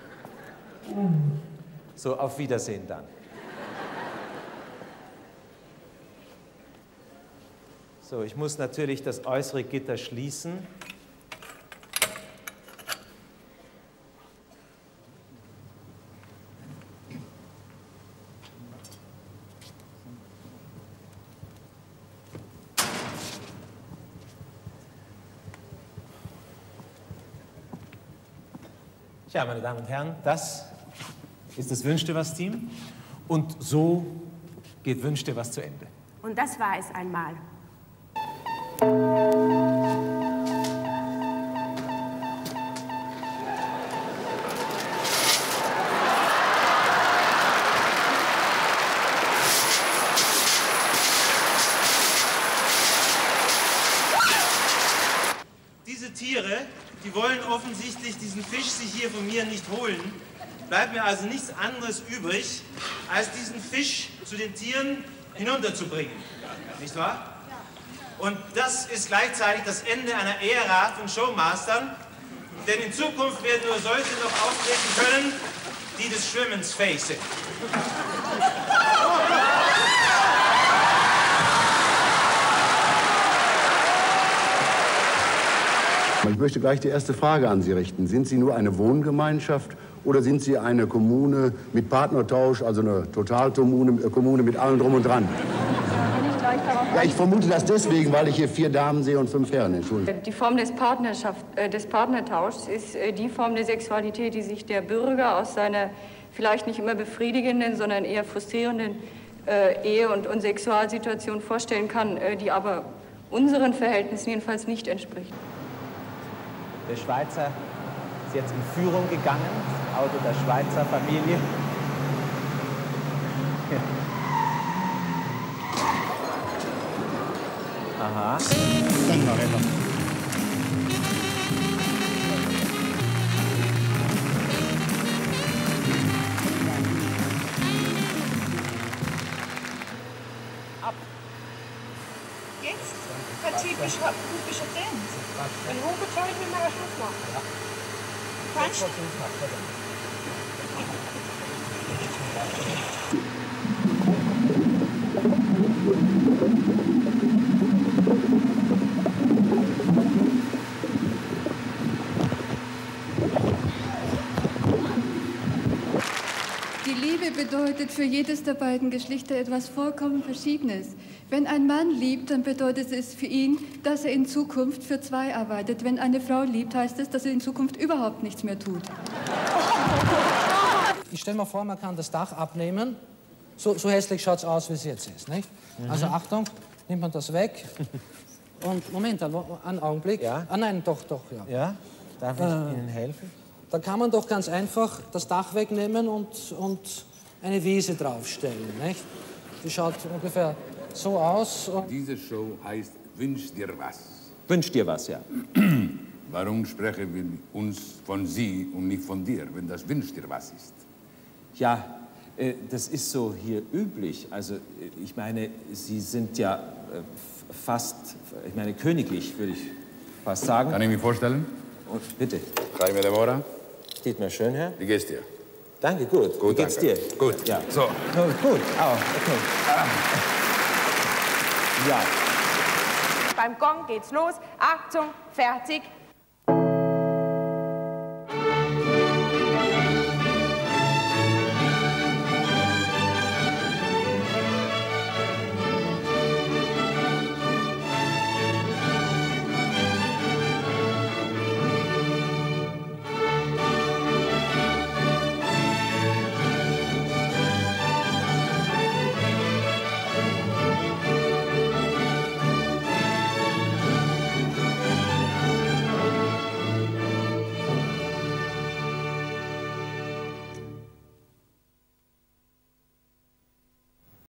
So, auf Wiedersehen dann. So, ich muss natürlich das äußere Gitter schließen. Ja, meine Damen und Herren, das ist das Wünsch dir was Team und so geht Wünsch dir was zu Ende. Und das war es einmal. Diese Tiere, die wollen offensichtlich diesen Fisch sich hier von mir nicht holen. Bleibt mir also nichts anderes übrig, als diesen Fisch zu den Tieren hinunterzubringen. Nicht wahr? Und das ist gleichzeitig das Ende einer Ära von Showmastern, denn in Zukunft werden nur solche noch auftreten können, die des Schwimmens fähig sind. Ich möchte gleich die erste Frage an Sie richten. Sind Sie nur eine Wohngemeinschaft oder sind Sie eine Kommune mit Partnertausch, also eine Totalkommune mit allem drum und dran? Ja, ich vermute das deswegen, weil ich hier 4 Damen sehe und 5 Herren. Entschuldigung. Die Form des Partnertauschs ist die Form der Sexualität, die sich der Bürger aus seiner vielleicht nicht immer befriedigenden, sondern eher frustrierenden Ehe- und Sexualsituation vorstellen kann, die aber unseren Verhältnissen jedenfalls nicht entspricht. Der Schweizer ist jetzt in Führung gegangen, das Auto der Schweizer Familie. Aha. Dann noch etwas. Ab. Jetzt? Ein typischer Dance. Wenn hochgezeigt mit meiner Schluss machen. Kannst du? Die Liebe bedeutet für jedes der beiden Geschlechter etwas vollkommen Verschiedenes. Wenn ein Mann liebt, dann bedeutet es für ihn, dass er in Zukunft für 2 arbeitet. Wenn eine Frau liebt, heißt es, dass er in Zukunft überhaupt nichts mehr tut. ich stelle mir vor, man kann das Dach abnehmen. So hässlich schaut es aus, wie es jetzt ist. Nicht? Also Achtung, nimmt man das weg. Und Moment, einen Augenblick. Ja? Ah nein, doch, ja. Ja? Darf ich Ihnen helfen? Da kann man doch ganz einfach das Dach wegnehmen und eine Wiese draufstellen. Nicht? Die schaut ungefähr so aus. Diese Show heißt Wünsch dir was. Wünsch dir was, ja. Warum sprechen wir uns von Sie und nicht von dir, wenn das Wünsch dir was ist? Ja, das ist so hier üblich. Also, ich meine, Sie sind ja fast, ich meine, königlich, würde ich fast sagen. Kann ich mir vorstellen? Und bitte. Jaime Devora. Steht mir schön, Herr. Wie geht's dir? Danke, gut. Gut, Wie geht's danke. dir? Gut. Ja. So. Gut, auch, okay. Ja. Beim Gong geht's los. Achtung, fertig,